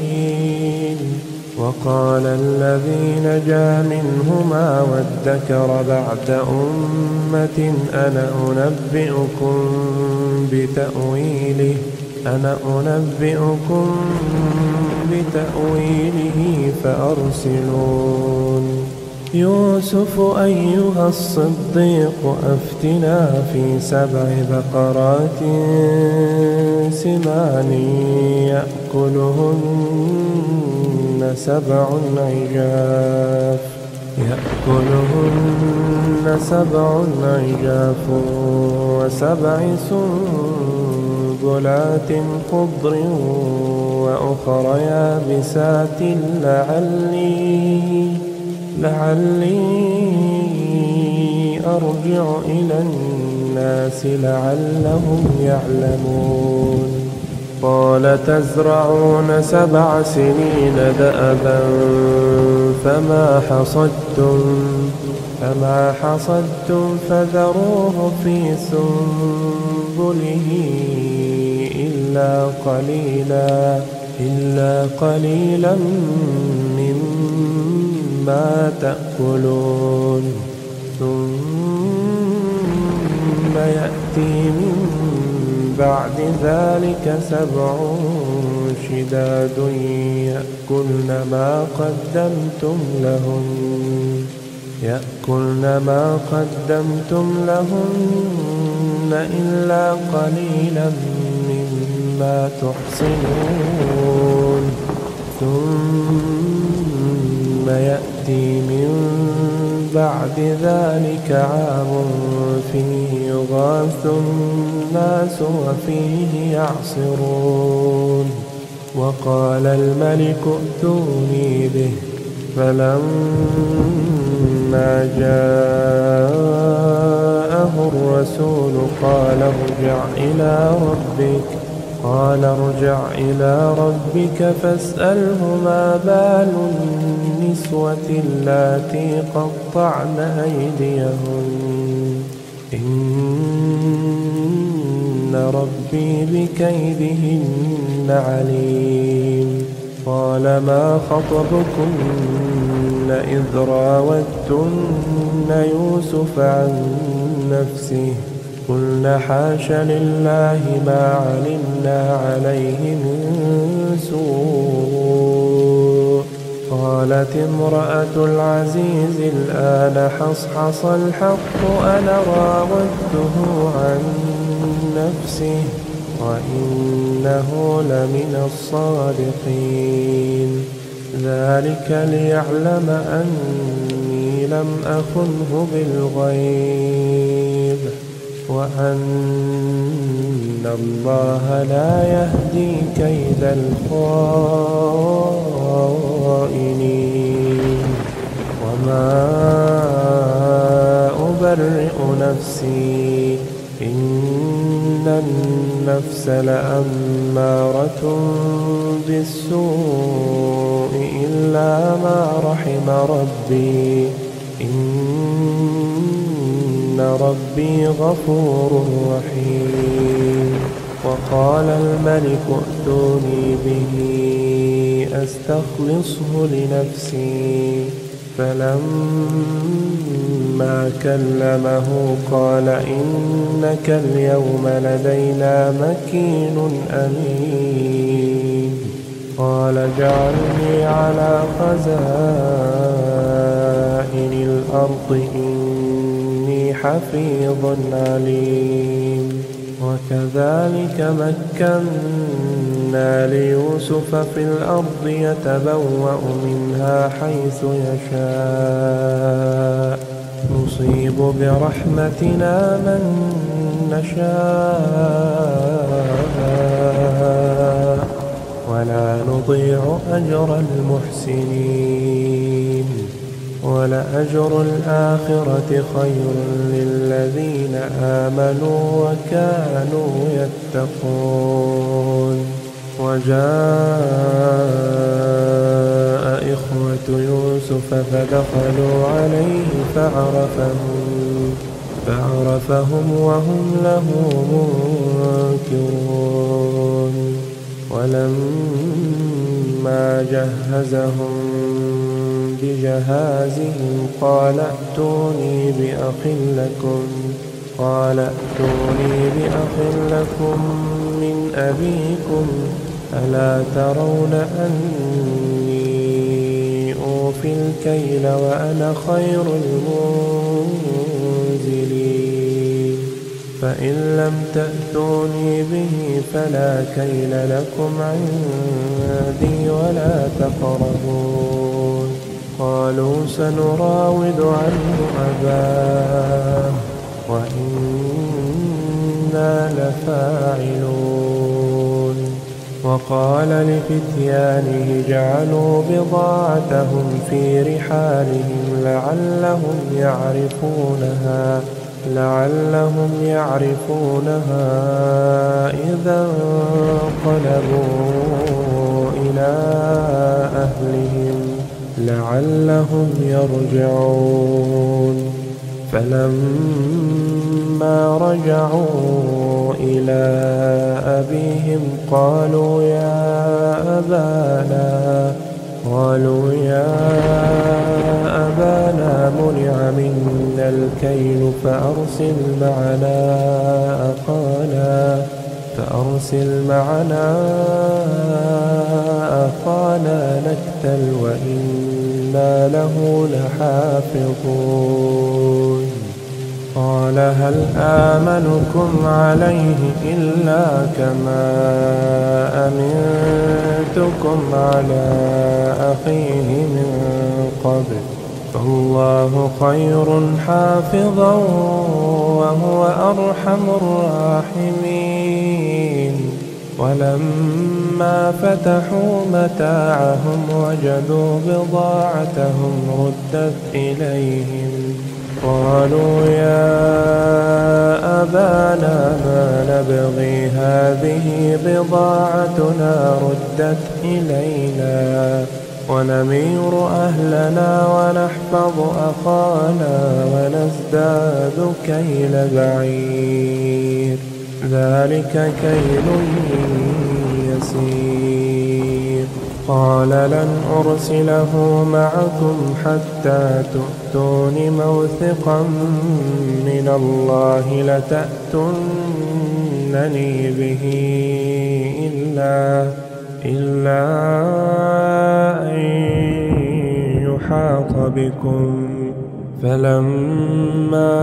وقال الذي نجا منهما وادكر بعد أمة أنا أنبئكم بتأويله فأرسلون. يوسف أيها الصديق أفتنا في 7 بقرات سمان يأكلهن 7 عجاف و7 سنبلات خضر وأخر يابسات لعلي أرجع إلى الناس لعلهم يعلمون. قال تزرعون 7 سنين دأبا فما حصدتم فذروه في سنبله إلا قليلا مما تأكلون. ثم يأتي من بعد ذلك 7 شداد يأكلن ما قدمتم لهن إلا قليلا مما تحصنون ثم يأتي من بعد ذلك عام فيه يغاث الناس وفيه يعصرون وقال الملك ائتوني به فلما جاءه الرسول قال ارجع إلى ربك فاسأله ما بال النسوة اللاتي قطعن أيديهن إن ربي بكيدهن عليم قال ما خطبكن إذ راوتن يوسف عن نفسه قلنا حاش لله ما علمنا عليه من سوء قالت امرأة العزيز الآن حصحص الحق أنا راودته عن نفسه وإنه لمن الصادقين ذلك ليعلم أني لم أخنه بالغيب وأن الله لا يهدي كيد الخائنين وما أبرئ نفسي إن النفس لأمارة بالسوء إلا ما رحم ربي إن ربي غفور رحيم وقال الملك ائتوني به أستخلصه لنفسي فلما كلمه قال إنك اليوم لدينا مكين أمين قال اجعلني على خزائن الأرض إني حفيظ عليم وكذلك مكنا ليوسف في الأرض يتبوأ منها حيث يشاء نصيب برحمتنا من نشاء ولا نضيع أجر المحسنين ولأجر الآخرة خير للذين آمنوا وكانوا يتقون وجاء إخوة يوسف فدخلوا عليه فعرفهم وهم له منكرون ولما جهزهم بجهازهم قال ائتوني بأخ لكم من أبيكم ألا ترون أني أوفي الكيل وأنا خير المنزلين فإن لم تأتوني به فلا كيل لكم عندي ولا تقربون قالوا سنراود عنه أباه وإنا لفاعلون وقال لفتيانه جعلوا بضاعتهم في رحالهم لعلهم يعرفونها إذا انقلبوا إلى أهلهم لعلهم يرجعون فلما رجعوا إلى أبيهم قالوا يا أبانا منع منا الكيل فأرسل معنا أخانا فأرسل معنا أخانا نكتل وإنا له لحافظون. قال هل آمنكم عليه إلا كما أمنتكم على أخيه من قبل، فالله خير حافظا وهو أرحم الراحمين. ولما فتحوا متاعهم وجدوا بضاعتهم ردت إليهم، قالوا يا أبانا ما نبغي هذه بضاعتنا ردت إلينا ونمير أهلنا ونحفظ أخانا ونزداد كيل بعير، ذلك كيل يسير. قال لن أرسله معكم حتى تؤتون موثقا من الله لتأتونني به إلا أن يحاط بكم. فلما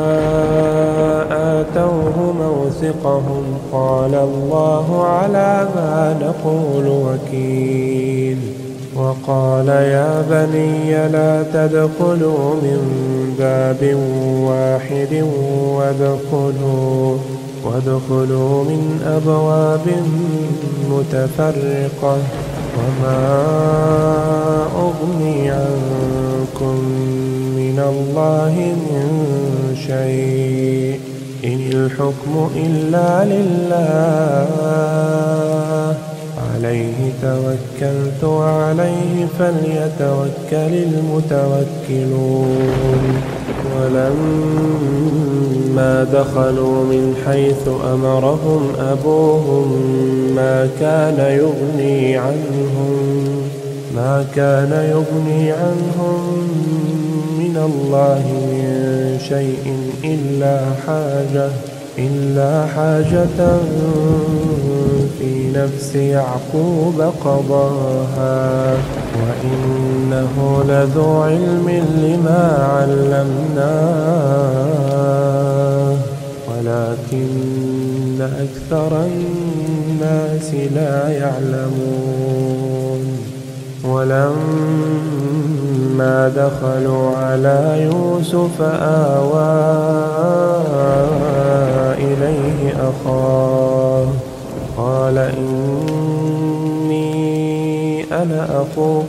آتوه موثقهم قال الله على ما نقول وكيل. وقال يا بني لا تدخلوا من باب واحد وادخلوا من أبواب متفرقة وما أغني عنكم من الله من شيء إن الحكم إلا لله عليه توكلت وعليه فليتوكل المتوكلون. ولما دخلوا من حيث أمرهم أبوهم ما كان يغني عنهم من الله من شيء إلا حاجة في نفس يعقوب قضاها وإنه لذو علم لما علمناه ولكن أكثر الناس لا يعلمون. ولما دخلوا على يوسف آوى إليه أخاه قال إني أنا أخوك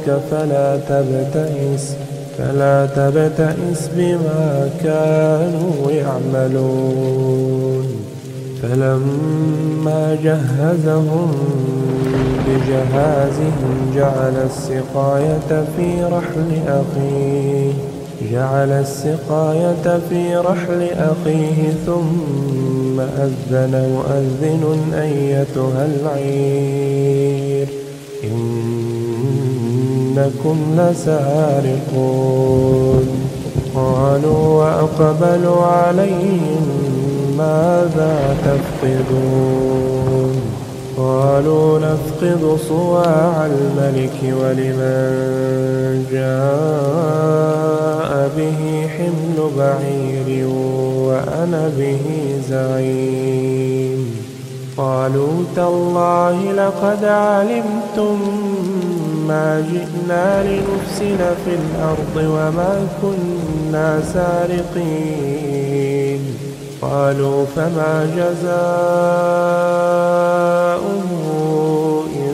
فلا تبتئس بما كانوا يعملون. فلما جهزهم بجهازهم جعل السقاية في رحل أخيه ثم أذن مؤذن أيتها العير إنكم لسارقون. قالوا وأقبلوا عليهم ماذا تفقدون؟ قالوا نفقد صواع الملك ولمن جاء به حمل بعير وأنا به زعيم. قالوا تالله لقد علمتم ما جئنا لنفسد في الأرض وما كنا سارقين. قالوا فما جزاؤه إن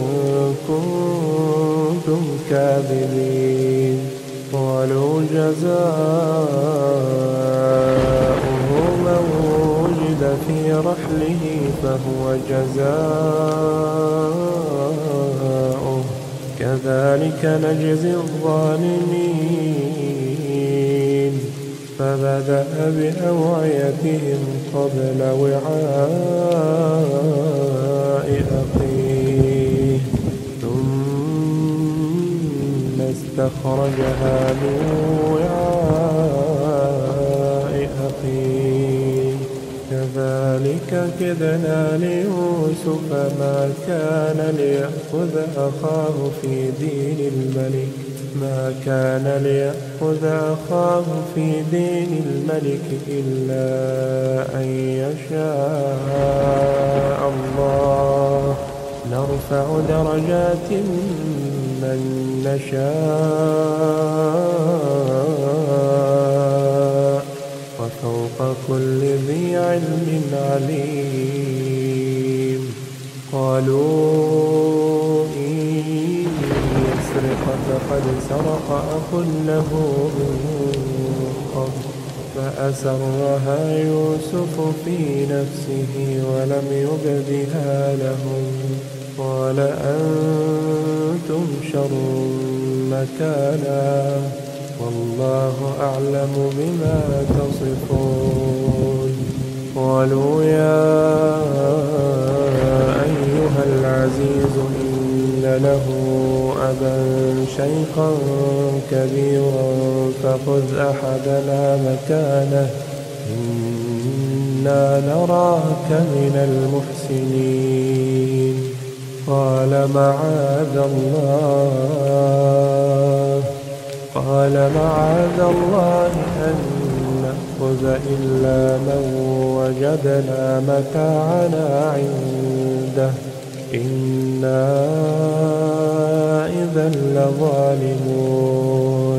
كنتم كاذبين؟ قالوا جزاؤه من وجد في رحله فهو جزاؤه كذلك نجزي الظالمين. فبدأ بأوعيتهم قبل وعاء أخيه ثم استخرجها من وعاء أخيه كذلك هنالك كدنا ليوسف ما كان ليأخذ أخاه في دين الملك إلا أن يشاء الله نرفع درجات من نشاء وفوق كل ذي علم عليم. قالوا إن يسرق فقد سرق أخ له من قبل فأسرها يوسف في نفسه ولم يبدها لهم قال أنتم شر مكانا والله أعلم بما تصفون. قالوا يا أيها العزيز إن له أبا شيخا كبيرا فخذ أحدنا مكانه إنا نراك من المحسنين. قال معاذ الله أن نأخذ إلا من وجدنا متاعنا عنده إنا إذا لظالمون.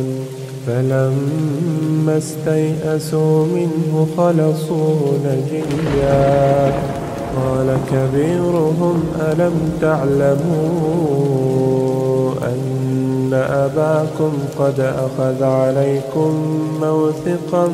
فلما استيئسوا منه خلصوا نجيا قال كبيرهم ألم تعلموا أن أباكم قد أخذ عليكم موثقا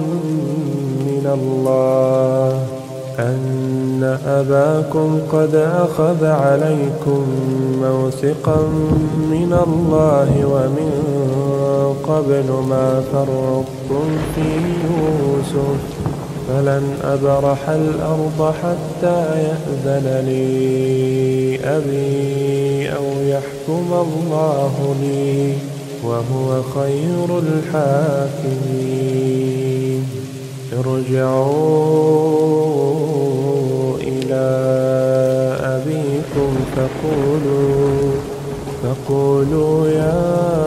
من الله ومن قبل ما فرطتم في يوسف فلن أبرح الأرض حتى يأذن لي أبي أو يحكم الله لي وهو خير الحاكمين. ارجعوا إلى أبيكم فقولوا يا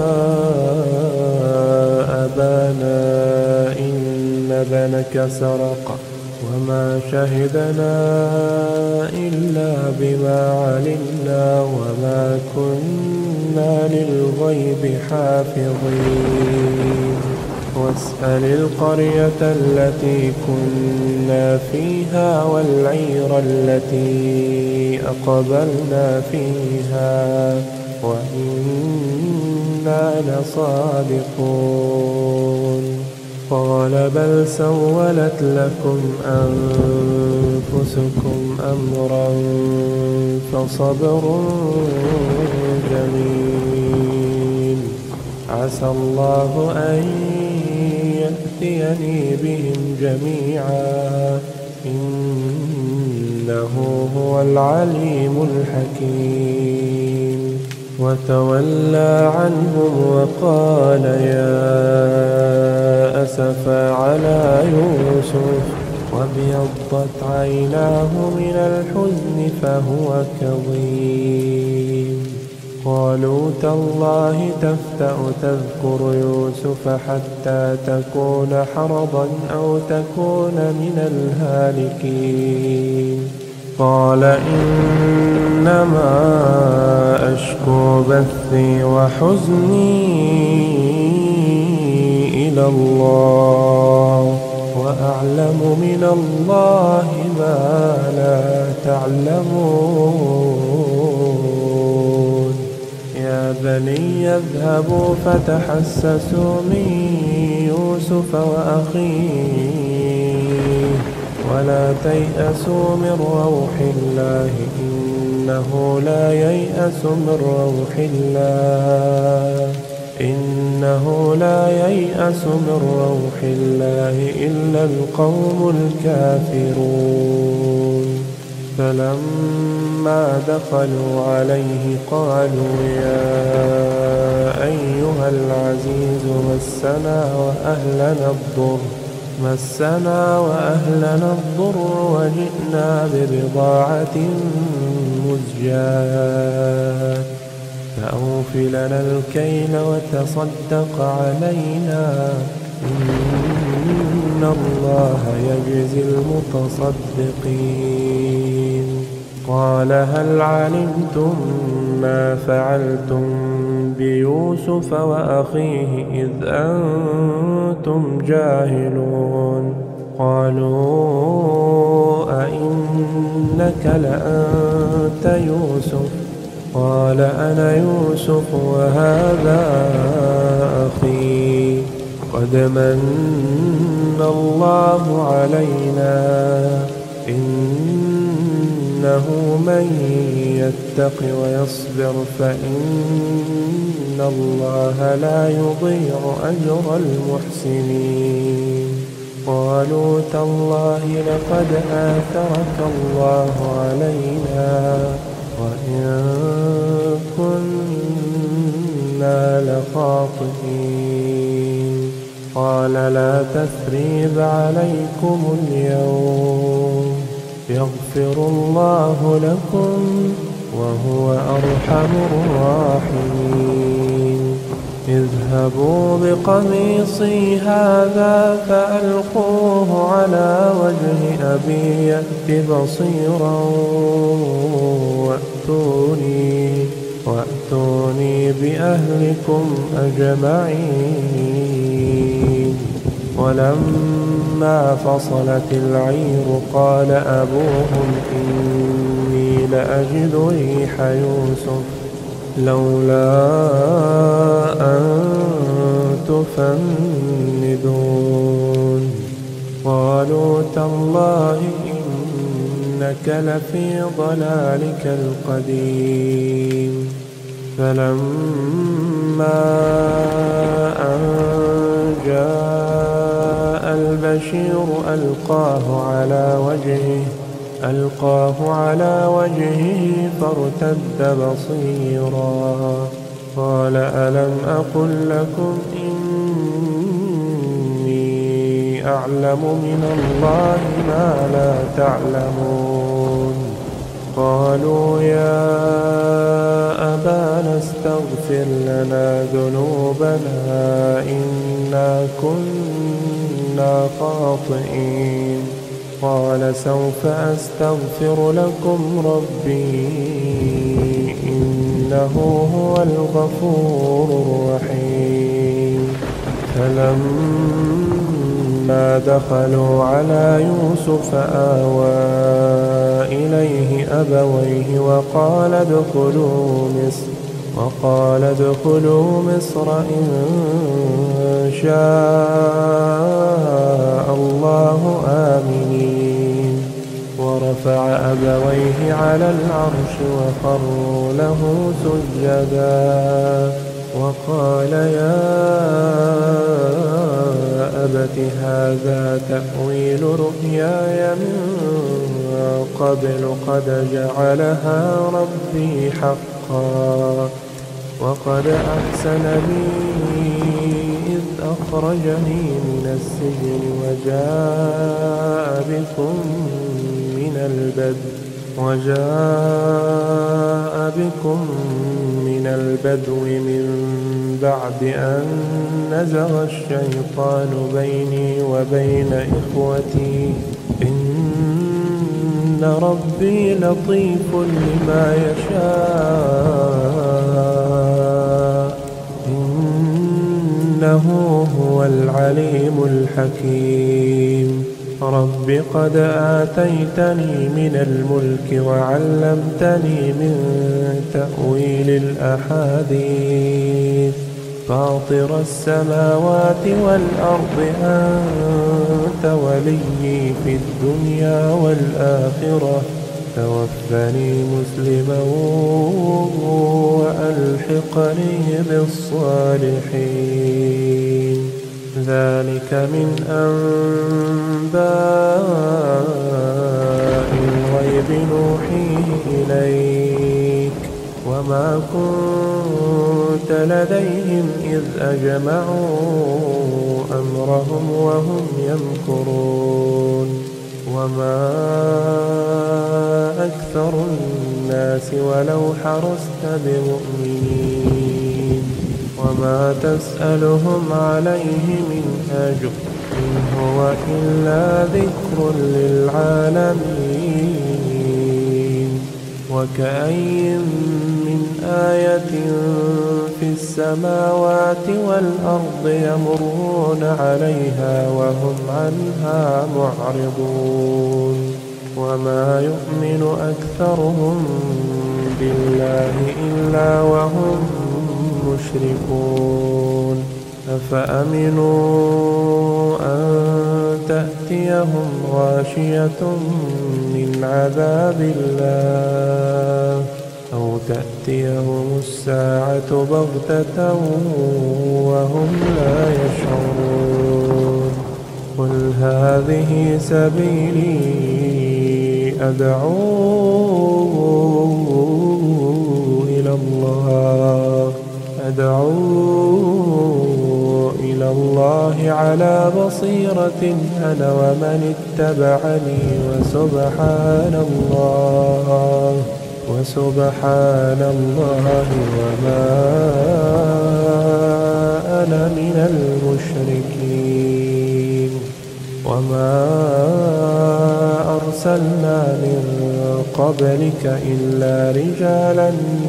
أبانا إن ابنك سرق وما شهدنا إلا بما علمنا وما كنا للغيب حافظين. واسأل القرية التي كنا فيها والعير التي أقبلنا فيها وإنا لصادقون. قال بل سولت لكم أنفسكم أمرا فصبر جميل عسى الله أن يأتيني بهم جميعا إنه هو العليم الحكيم. وتولى عنهم وقال يا أسفا على يوسف وابيضت عيناه من الحزن فهو كظيم. قالوا تالله تفتأ تذكر يوسف حتى تكون حرضا أو تكون من الهالكين. قال إنما أشكو بثي وحزني إلى الله وأعلم من الله ما لا تعلمون. يا بني اذهبوا فتحسسوا من يوسف وأخيه ولا تيأسوا من روح الله إنه لا ييأس من روح الله إلا القوم الكافرون. فلما دخلوا عليه قالوا يا أيها العزيز مسنا وأهلنا الضر مسنا وأهلنا الضر وجئنا ببضاعة مزجاة فأوف لنا الكيل وتصدق علينا إن الله يجزي المتصدقين. قال هل علمتم ما فعلتم بيوسف وأخيه إذ أنتم جاهلون؟ قالوا أئنك لأنت يوسف؟ قال أنا يوسف وهذا أخي قد من الله علينا إنه من يتق ويصبر فإن الله لا يضيع أجر المحسنين. قالوا تالله لقد آثرك الله علينا وإن كنا لخاطئين. قال لا تثريب عليكم اليوم يغفر الله لكم وهو أرحم الراحمين. اذهبوا بقميصي هذا فألقوه على وجه أبي يأت بصيرا وأتوني بأهلكم أجمعين. ولما فصلت العير قال أبوهم إني لأجد ريح يوسف لولا أن تفندون. قالوا تالله إنك لفي ضلالك القديم. فلما أن جاء البشير ألقاه على وجهه فارتد بصيرا. قال ألم أقل لكم إني أعلم من الله ما لا تعلمون؟ قالوا يا أبانا استغفر لنا ذنوبنا إنا كنا خاطئين. قال سوف أستغفر لكم ربي إنه هو الغفور الرحيم. فلما دخلوا على يوسف آوى إليه أبويه وقال ادخلوا مصر إن شاء الله آمنين. ورفع أبويه على العرش وخروا له سجدا وقال يا أبت هذا تأويل رؤياي من قبل قد جعلها ربي حقا وقد أحسن بي إذ أخرجني من السجن وجاء بكم من البدو من بعد أن نزغ الشيطان بيني وبين إخوتي إن ربي لطيف لما يشاء إنه هو العليم الحكيم. رب قد آتيتني من الملك وعلمتني من تأويل الأحاديث فاطر السماوات والأرض أنت وليي في الدنيا والآخرة توفني مسلما وألحقني بالصالحين. ذلك من أنباء الغيب نوحيه إليك وما كنت لديهم إذ أجمعوا أمرهم وهم يمكرون وما أكثر الناس ولو حرصت بمؤمنين وما تسألهم عليه من أجر إن هو إلا ذكر للعالمين وكأين من آية في السماوات والأرض يمرون عليها وهم عنها معرضون وما يؤمن أكثرهم بالله إلا وهم مشركون أفأمنوا أن تأتيهم غاشية من عذاب الله أو تأتيهم الساعة بغتة وهم لا يشعرون قل هذه سبيلي أدعو إلى الله على بصيرة أنا ومن اتبعني وسبحان الله وما أنا من المشركين وما أرسلنا من قبلك إلا رجالا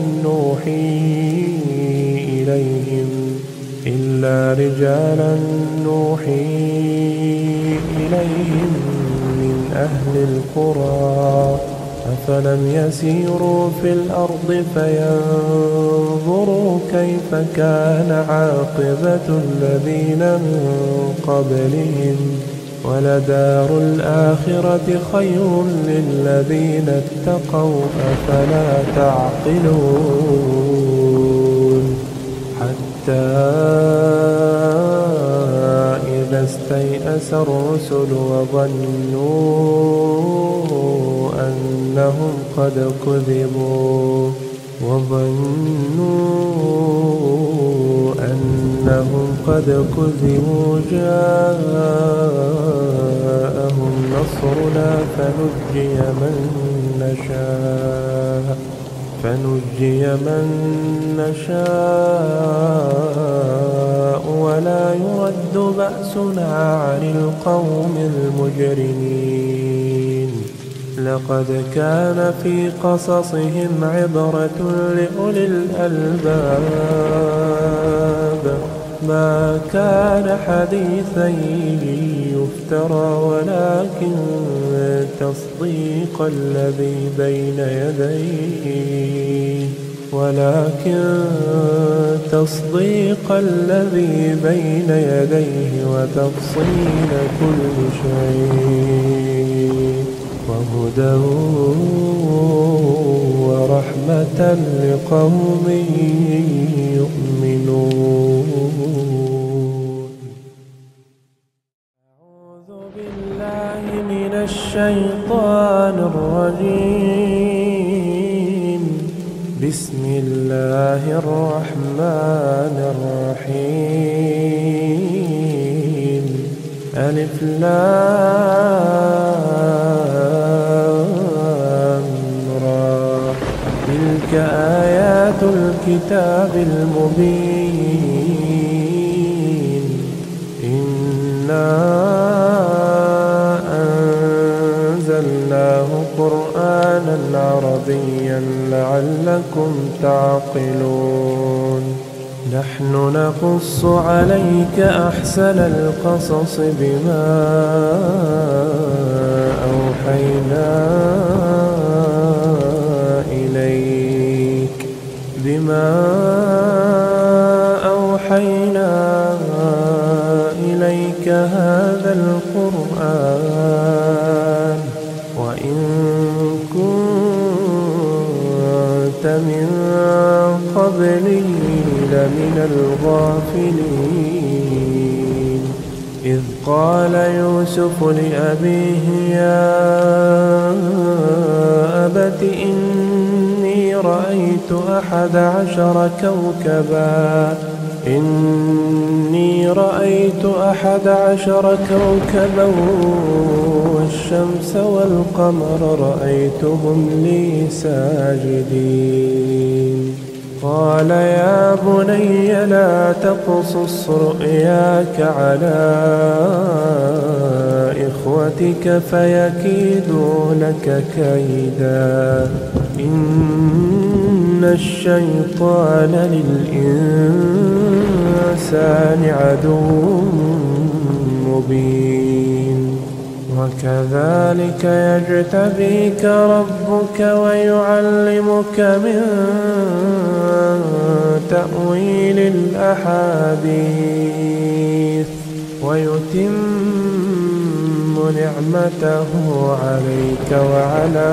نوحي إليهم من أهل القرى أفلم يسيروا في الأرض فينظروا كيف كان عاقبة الذين من قبلهم ولدار الآخرة خير للذين اتقوا أفلا تعقلون حتى إذا استيأس الرسل وظنوا أنهم قد كذبوا جاءهم نصرنا فنجي من نشاء ولا يرد بأسنا عن القوم المجرمين لقد كان في قصصهم عبرة لأولي الألباب ما كان حديثا يفترى ولكن تصديق الذي بين يديه وتفصيل كل شيء وهدى ورحمة لقوم يؤمنون أعوذ بالله من الشيطان الرجيم بسم الله الرحمن الرحيم ألف لام را تلك آيات الكتاب المبين إنا أنزلناه قرآنا عربيا لعلكم تعقلون نحن نقص عليك أحسن القصص بما أوحينا إليك هذا القرآن وإن كنت من قبله لمن الغافلين إذ قال يوسف لأبيه يا أبت إني رأيت 11 كوكبا إني رأيت 11 كوكبا والشمس والقمر رأيتهم لي ساجدين قال يا بني لا تقصص رؤياك على إخوتك فيكيدوا لك كيدا إن الشيطان للإنسان عدو مبين وكذلك يجتبيك ربك ويعلمك من تأويل الأحاديث ويتم نعمته عليك وعلى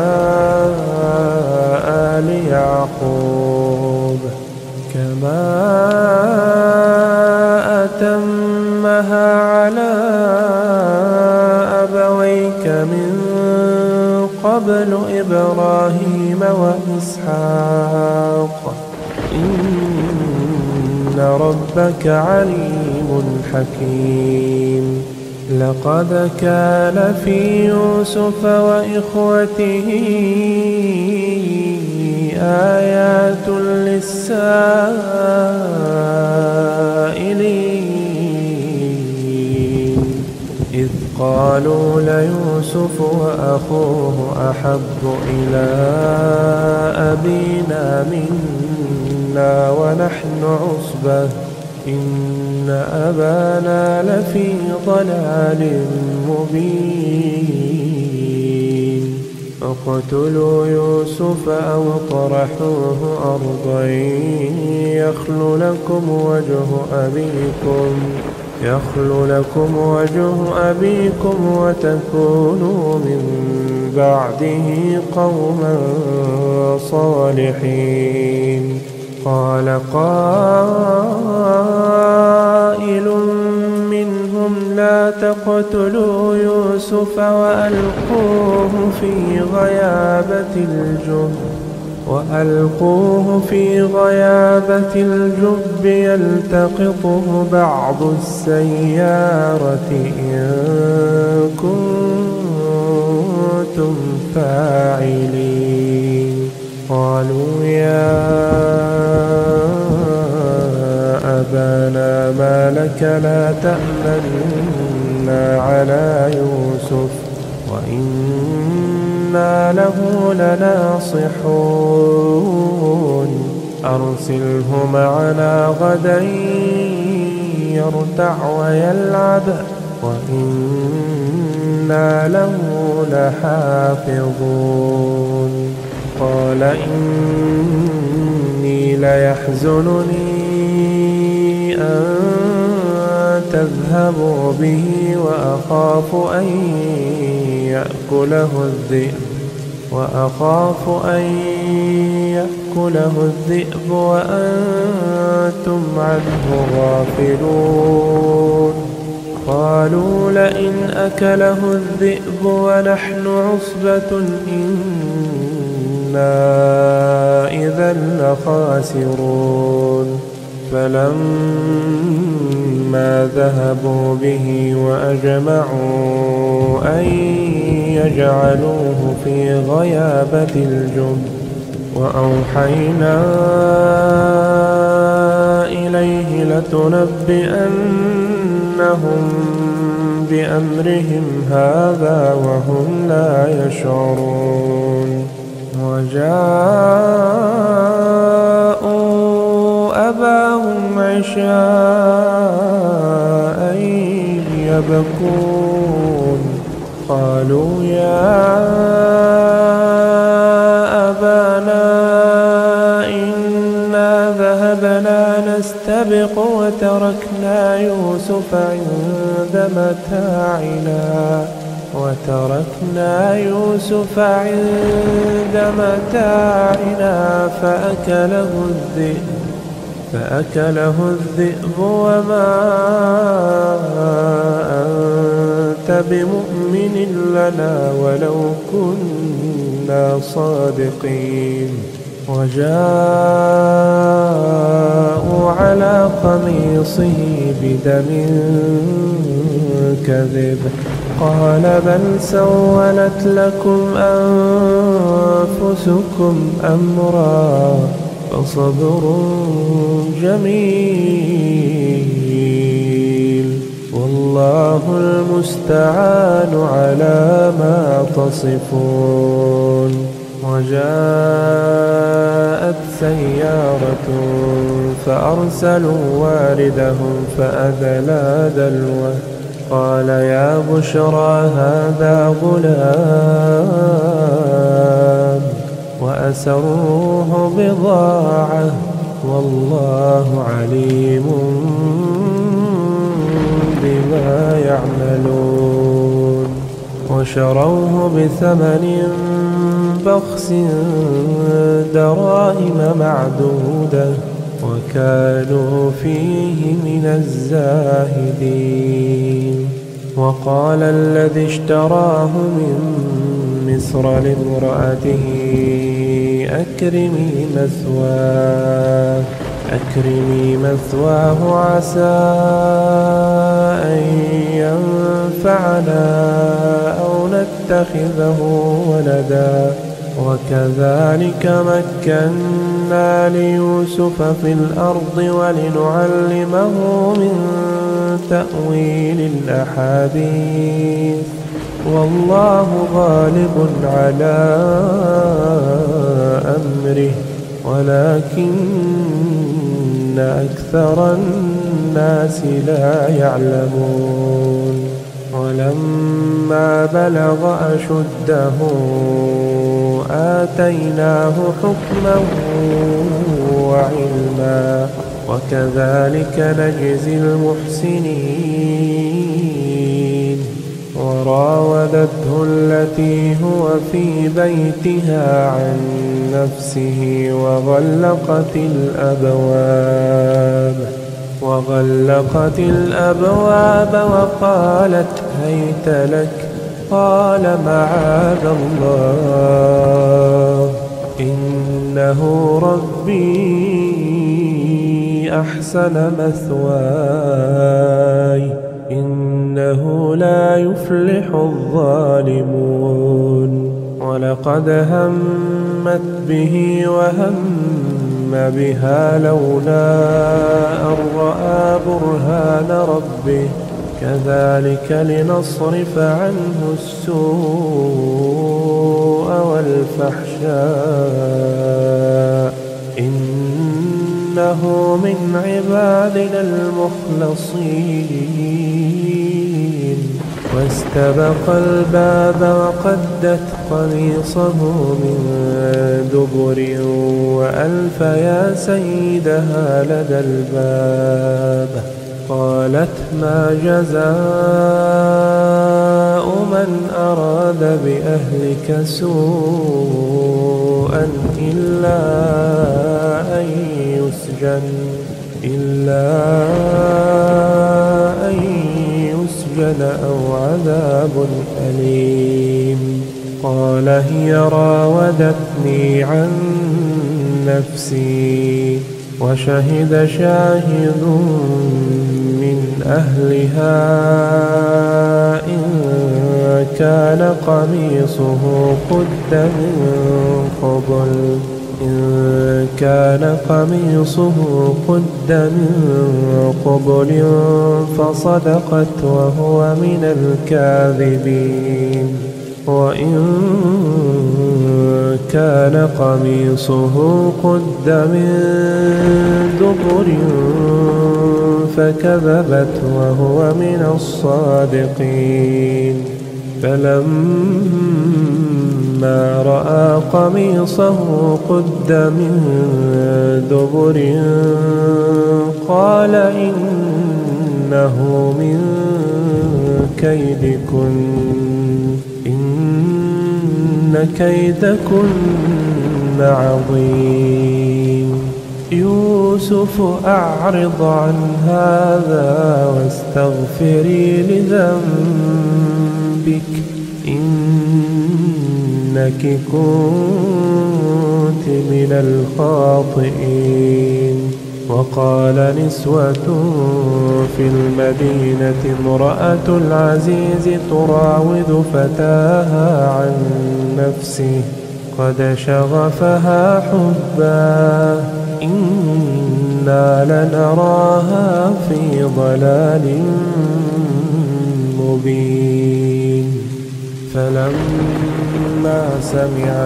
آل يعقوب كما أتمها على أبويك من قبل إبراهيم وإسحاق إن ربك عليم حكيم لقد كان في يوسف وإخوته آيات للسائلين إذ قالوا ليوسف وأخوه أحب إلى أبينا منا ونحن عصبة إن أبانا لفي ضلال مبين اقتلوا يوسف أو طرحوه أرضا يخل لكم وجه أبيكم وتكونوا من بعده قوما صالحين قال قائل منهم لا تقتلوا يوسف وألقوه في غيابة الجب يلتقطه بعض السيارة إن كنتم فاعلين قالوا يا أبانا ما لك لا تأمنا على يوسف وإنا له لناصحون أرسله معنا غدا يرتع ويلعب وإنا له لحافظون قال إني ليحزنني أن تذهبوا به وأخاف أن يأكله الذئب وأنتم عنه غافلون قالوا لئن أكله الذئب ونحن عصبة إنا إذا لخاسرون فلما ذهبوا به وأجمعوا أن يجعلوه في غيابة الجب وأوحينا إليه لتنبئنهم بأمرهم هذا وهم لا يشعرون وجاءوا أباهم عشاء يبكون قالوا يا أبانا إنا ذهبنا نستبق وتركنا يوسف عند متاعنا فأكله الذئب وما أنت بمؤمن لنا ولو كنا صادقين وجاءوا على قميصه بدم كذب قال بل سولت لكم أنفسكم أمرا فصبر جميل والله المستعان على ما تصفون. وجاءت سيارة فأرسلوا واردهم فأدلى دلوه قال يا بشرى هذا غلام وأسروه بضاعة والله عليم بما يعملون. وشروه بثمن بخس دراهم معدودة وكانوا فيه من الزاهدين. وقال الذي اشتراه من مصر لامرأته أكرمي مثواه عسى أن ينفعنا أو نتخذه ولدا وكذلك مكنا ليوسف في الأرض ولنعلمه من تأويل الأحاديث والله غالب على أمره ولكن أكثر الناس لا يعلمون. ولما بلغ أشده آتيناه حكما وعلما وكذلك نجزي المحسنين. وراودته التي هو في بيتها عن نفسه وغلقت الأبواب وقالت هيت لك قال معاذ الله إنه ربي أحسن مثواي إنه لا يفلح الظالمون. ولقد همت به وهم بها لولا أن رأى برهان ربه كذلك لنصرف عنه السوء والفحشاء إنه من عبادنا المخلصين. واستبق الباب وقدت قميصه من دبر وألف يا سيدها لدى الباب قالت ما جزاء من أراد بأهلك سوءا إلا أن يسجن أو عذاب أليم. قال هي راودتني عن نفسي وشهد شاهد من أهلها إن كان قميصه قد من قبل فصدقت وهو من الكاذبين وإن كان قميصه قد من دبر فكذبت وهو من الصادقين. فلما رأى قميصه قد من دبر قال إنه من كيدكن إن كيدكن عظيم. يوسف أعرض عن هذا واستغفري لذنبك إنك إنك كنت من الخاطئين. وقال نسوة في المدينة امرأة العزيز تراود فتاها عن نفسه قد شغفها حبا إنا لنراها في ضلال مبين. فلما سمعت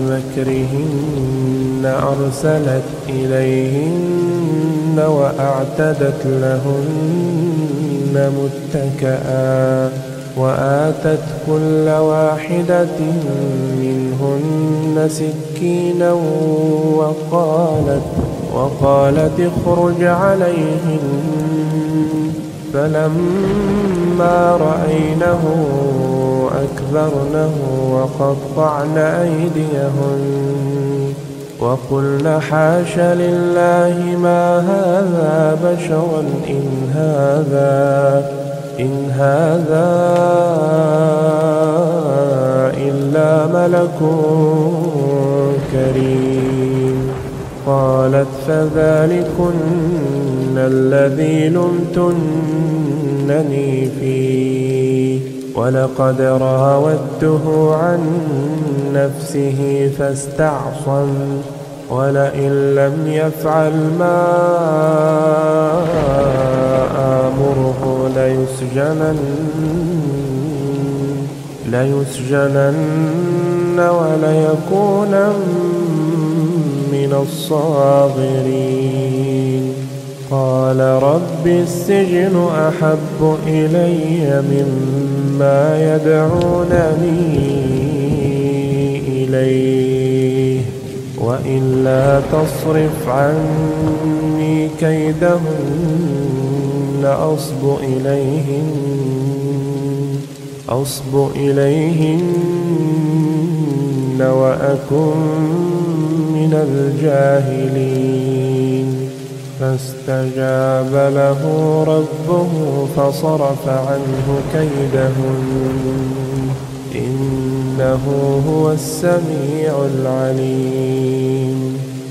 بمكرهن أرسلت إليهن وأعتدت لهن متكئا وآتت كل واحدة منهن سكينا وقالت اخرج عليهن. فلما رأينه أكبرنه وقطعن أيديهن وقلن حاش لله ما هذا بشرا إن هذا إلا ملك كريم. قالت فذلكن الذي لمتنني فيه ولقد راودته عن نفسه فاستعصم ولئن لم يفعل ما آمره ليسجنن وليكونن من الصاغرين. قال رب السجن أحب إلي مما يدعونني إليه وإلا تصرف عني كيدهن أصب إليهن وأكن من الجاهلين. فاستجاب له ربه فصرف عنه كيدهن إنه هو السميع العليم.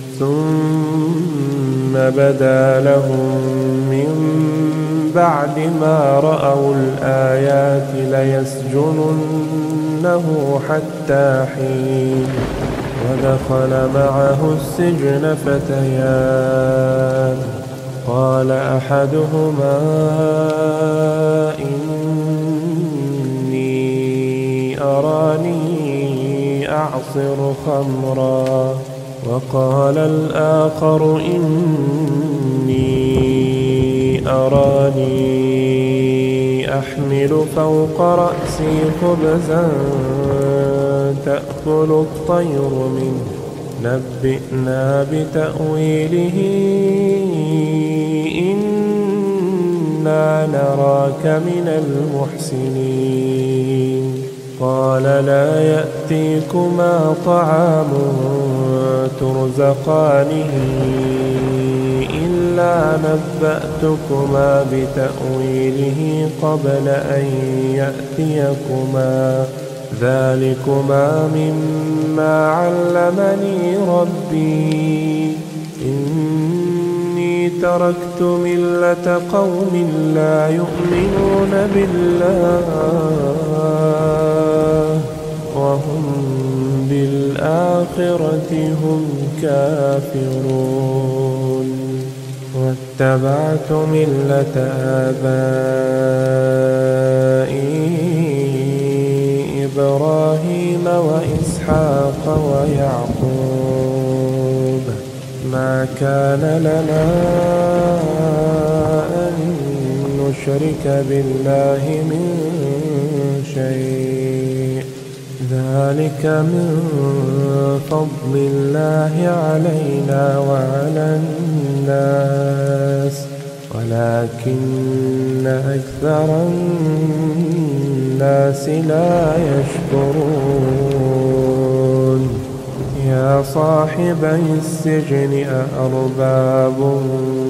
ثم بدا لهم من بعد ما رأوا الآيات ليسجننه حتى حين. ودخل معه السجن فتيان قال أحدهما إني أراني أعصر خمرا وقال الآخر إني أراني أحمل فوق رأسي خبزا تأكل الطير منه نبئنا بتأويله إنا نراك من المحسنين. قال لا يأتيكما طعام ترزقانه إلا نبأتكما بتأويله قبل أن يأتيكما ذلكما مما علمني ربي إني تركت ملة قوم لا يؤمنون بالله وهم بالآخرة هم كافرون واتبعت ملة آبائي إبراهيم وإسحاق ويعقوب ما كان لنا أن نشرك بالله من شيء ذلك من فضل الله علينا وعلى الناس ولكن أكثر الناس لا يشكرون. يا صاحبي السجن أأرباب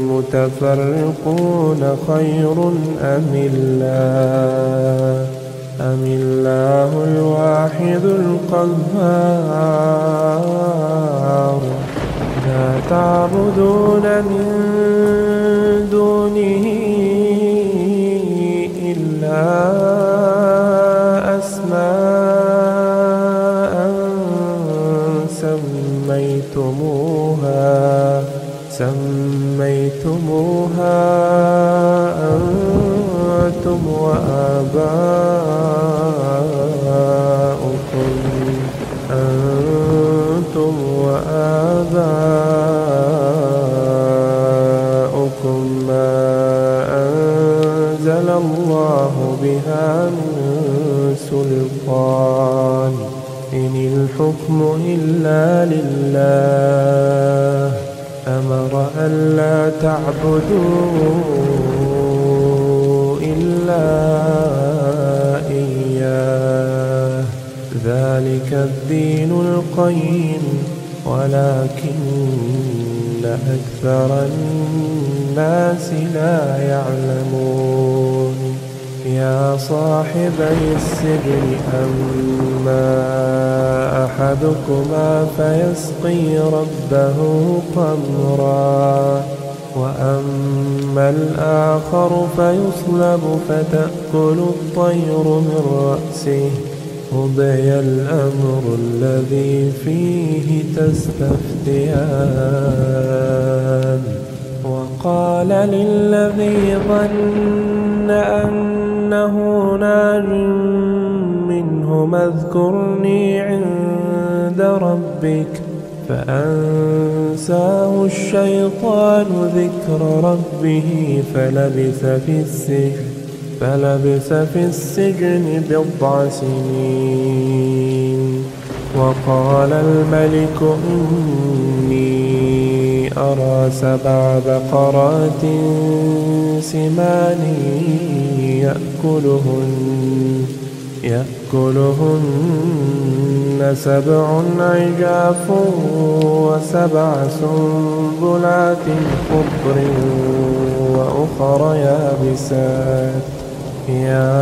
متفرقون خير أم الله أم الله الواحد القهار لا تعبدون من دونه إلا أسماء سميتموها أنتم وآباؤكم ما أنزل الله بها من سلطان إن الحكم إلا لله أمر ألا تعبدوا إلا إياه ذلك الدين القيم ولكن أكثر الناس لا يعلمون يا صاحبي السجن أما أحدكما فيسقي ربه خمرا وأما الآخر فيصلب فتأكل الطير من رأسه قضي الأمر الذي فيه تستفتيان وقال للذي ظن أنه ناج منهما اذكرني عند ربك فأنساه الشيطان ذكر ربه فلبث في السجن 9 سنين وقال الملك إني أرى 7 بقرات سمان يأكلهن 7 عجاف و7 سنبلات خضر وأخر يابسات يا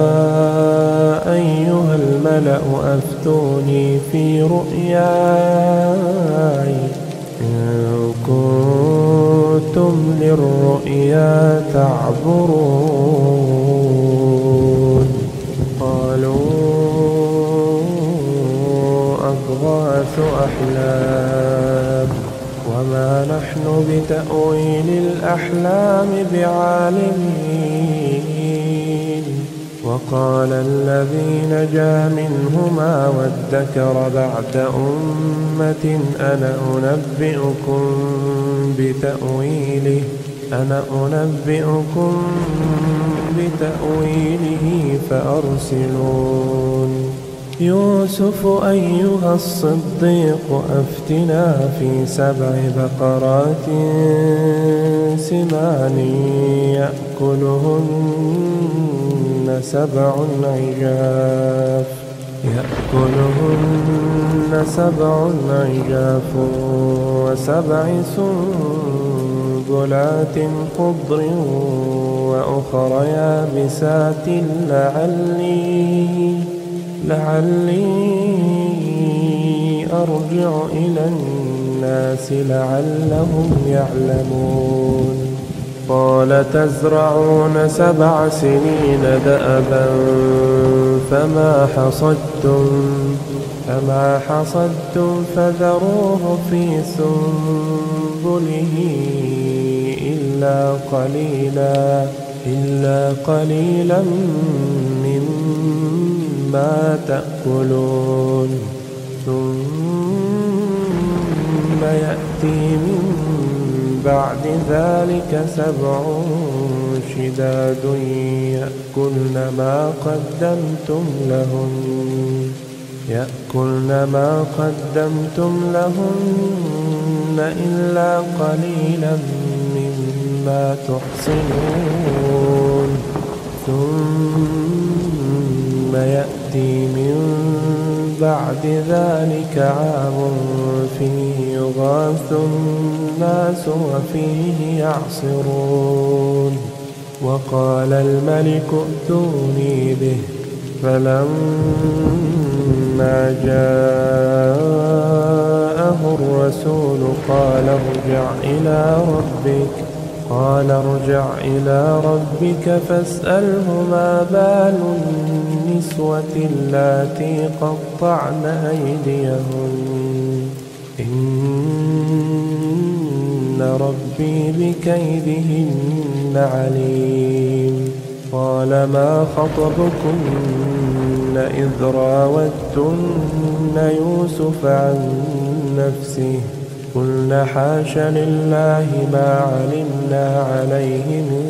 أيها الملأ أفتوني في رؤياي إن كنتم للرؤيا تعبرون قالوا أضغاث أحلام وما نحن بتأويل الأحلام بعالمين وقال الذي نجا منهما وادكر بعد أمة أنا أنبئكم بتأويله فأرسلون يوسف أيها الصديق أفتنا في 7 بقرات سمان يأكلهن 7 عجاف و7 سنبلات خضر وأخر يابسات لعلي أرجع إلى الناس لعلهم يعلمون قال تزرعون 7 سنين دأبا فما حصدتم فذروه في سنبله إلا قليلا مما تأكلون ثم يأتي من بعد ذلك 7 شداد يأكلن ما قدمتم لهن إلا قليلا مما تحصنون ثم يأتي من بعد ذلك عام فيه يغاث الناس وفيه يعصرون وقال الملك ائتوني به فلما جاءه الرسول قال ارجع إلى ربك فاسأله ما بال النسوة اللاتي قطعن أيديهن إن ربي بكيدهن عليم. قال ما خطبكن إذ راوتن يوسف عن نفسه قلنا حاش لله ما علمنا عليه من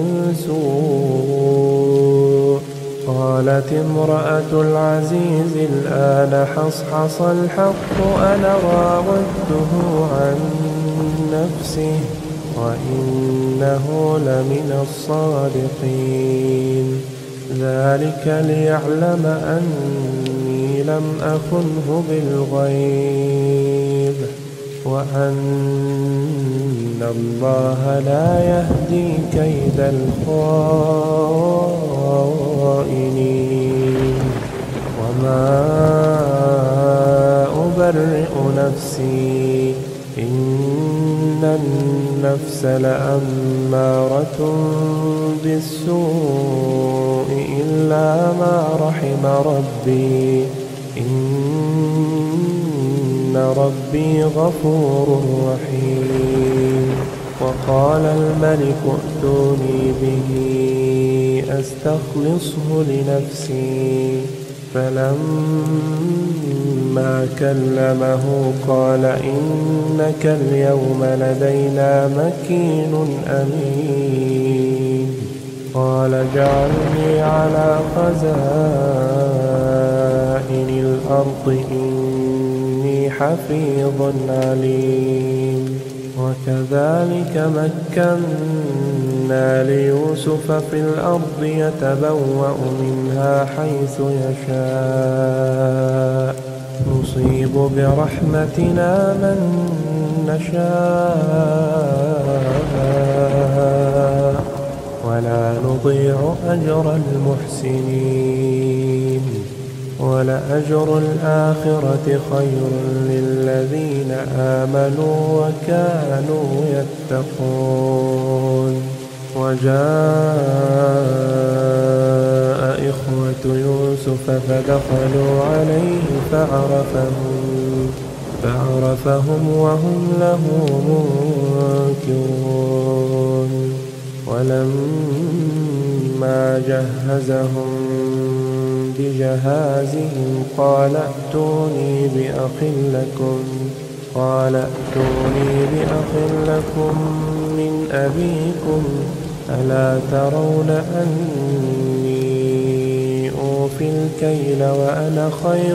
سوء. قالت امرأة العزيز الآن حصحص الحق أنا راودته عن نفسه وإنه لمن الصادقين. ذلك ليعلم أني لم أخنه بالغيب وأن الله لا يهدي كيد الخائنين. وما أبرئ نفسي إن النفس لأمارة بالسوء إلا ما رحم ربي إن ربي غفور رحيم. وقال الملك ائتوني به أستخلصه لنفسي فلما كلمه قال إنك اليوم لدينا مكين أمين. قال اجعلني على خزائن الأرض إني حفيظ عليم. وكذلك مكنا ليوسف في الأرض يتبوأ منها حيث يشاء نصيب برحمتنا من نشاء ولا نضيع أجر المحسنين. ولأجر الآخرة خير للذين آمنوا وكانوا يتقون. وجاء إخوة يوسف فدخلوا عليه فعرفهم وهم له منكرون. ولما جهزهم بجهازهم قال ائتوني بأخ لكم من أبيكم ألا ترون أني أوفي الكيل وأنا خير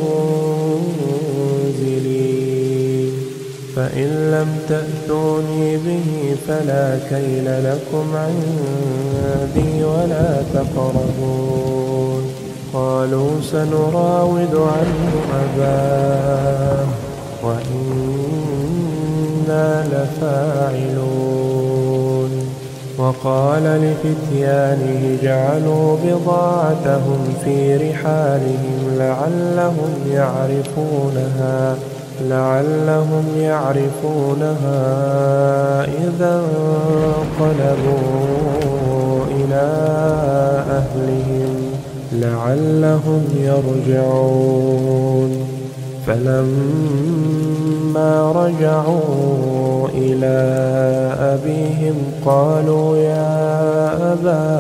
المنزلين. فإن لم تأتوني به فلا كيل لكم عندي ولا تقربون. قالوا سنراود عنه أباه وإنا لفاعلون. وقال لفتيانه جعلوا بضاعتهم في رحالهم لعلهم يعرفونها إذا انقلبوا إلى أهلهم لعلهم يرجعون. فلما رجعوا إلى أبيهم قالوا يا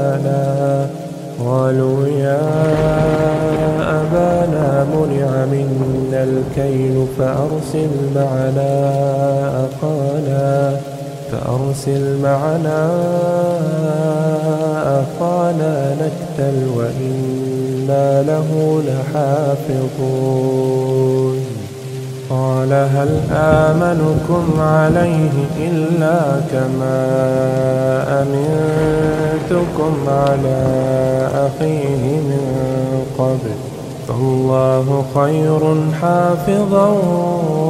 أبانا منع منا الكيل فأرسل معنا أخانا نكتل وإنا له لحافظون. قال هل آمنكم عليه إلا كما أمنتكم على أخيه من قبل فالله خير حافظا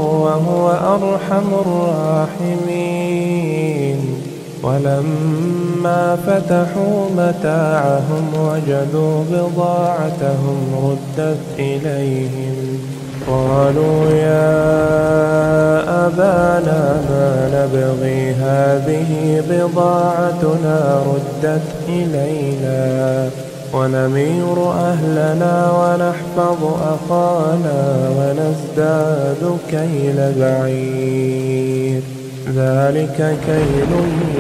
وهو أرحم الراحمين. ولما فلما فتحوا متاعهم وجدوا بضاعتهم ردت إليهم قالوا يا أبانا ما نبغي هذه بضاعتنا ردت إلينا ونمير أهلنا ونحفظ أخانا ونزداد كيل بعير ذلك كيل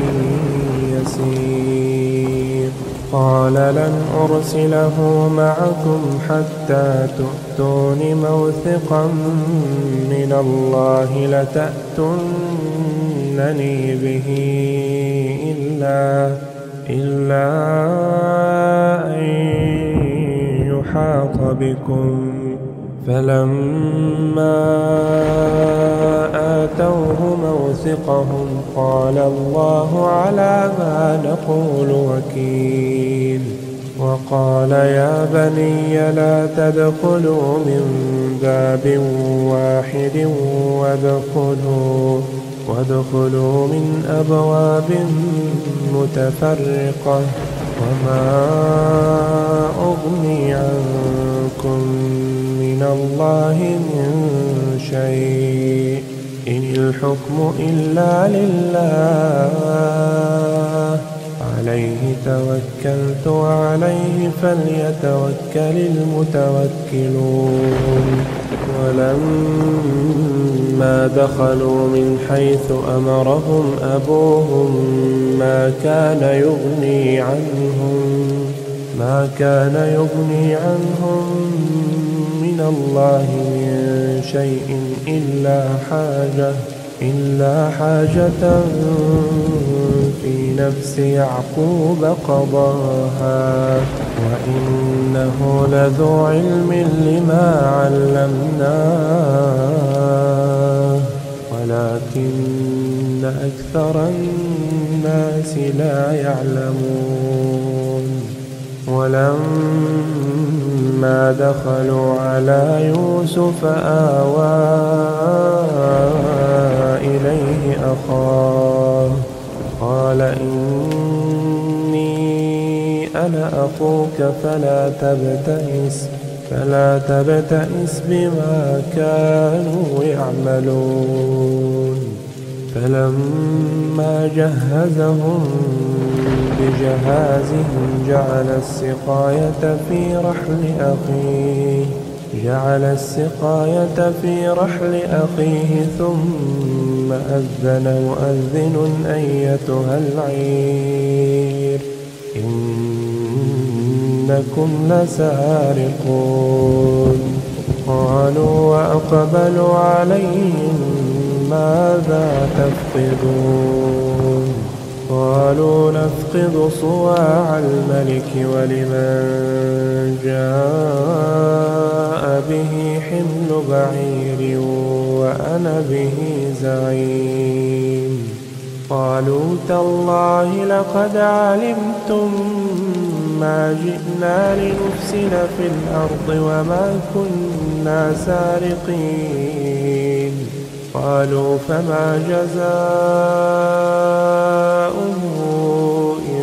يسير قال لن أرسله معكم حتى تؤتون موثقا من الله لتأتونني به إلا أن يحاط بكم فلما آتوه موثقهم قال الله على ما نقول وكيل وقال يا بني لا تدخلوا من باب واحد وادخلوا من أبواب متفرقة وما أغني عنكم من الله من شيء إن الحكم إلا لله عليه توكلت وعليه فليتوكل المتوكلون ولما دخلوا من حيث أمرهم أبوهم ما كان يغني عنهم من الله من شيء إلا حاجة في نفس يعقوب قضاها وإنه لذو علم لما علمناه ولكن أكثر الناس لا يعلمون ولما دخلوا على يوسف آوى إليه أخاه قال إني أنا أخوك فلا تبتئس بما كانوا يعملون فلما جهزهم بجهازهم جعل السقاية في رحل أخيه ثم أذن مؤذن أيتها العير إنكم لسارقون قالوا وأقبلوا عليهم ماذا تفقدون قالوا نفقد صواع الملك ولمن جاء به حمل بعير وأنا به زعيم قالوا تالله لقد علمتم ما جئنا لنفسد في الأرض وما كنا سارقين قالوا فما جزاؤه إن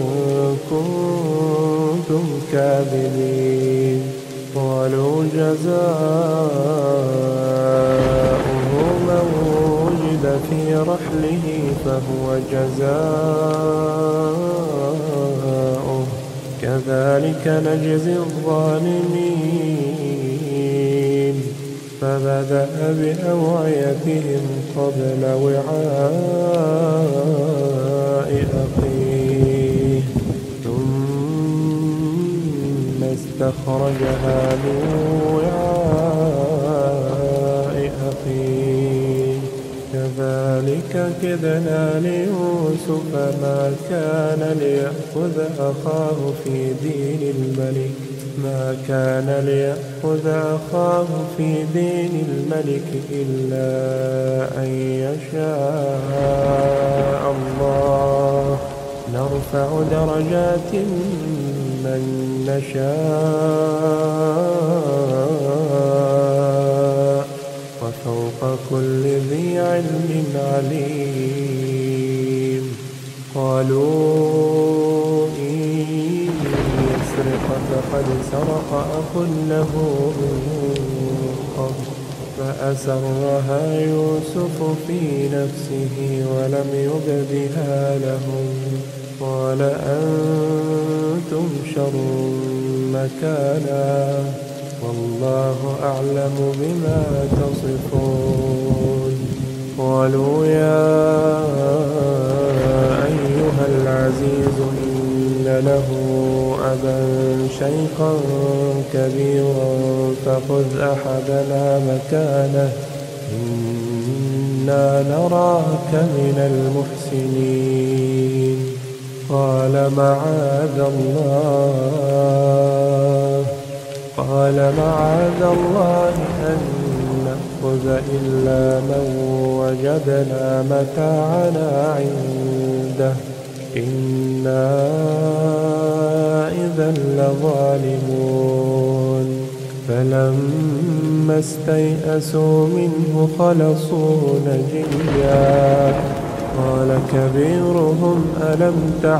كنتم كاذبين قالوا جزاؤه من وجد في رحله فهو جزاؤه كذلك نجزي الظالمين فبدأ بأوعيتهم قبل وعاء أخيه ثم استخرجها من وعاء أخيه كذلك كدنا ليوسف ما كان ليأخذ أخاه في دين الملك إلا أن يشاء الله نرفع درجات من نشاء وفوق كل ذي علم عليم قالوا إن يسرق فقد سرق أخ له من قبل فأسرها يوسف في نفسه ولم يبدها لهم قال أنتم شر مكانا والله أعلم بما تصفون قالوا يا أيها العزيز إن له أبا شيخا كبيرا فخذ أحدنا مكانه إنا نراك من المحسنين قال معاذ الله أن نأخذ إلا من وجدنا متاعنا عنده إنا إذا لظالمون فلما استيئسوا منه خلصوا نجيا قال كبيرهم ألم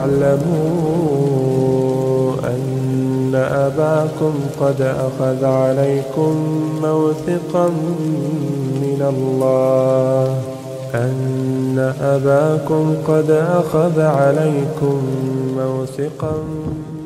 تعلموا أن أباكم قد أخذ عليكم موثقا من الله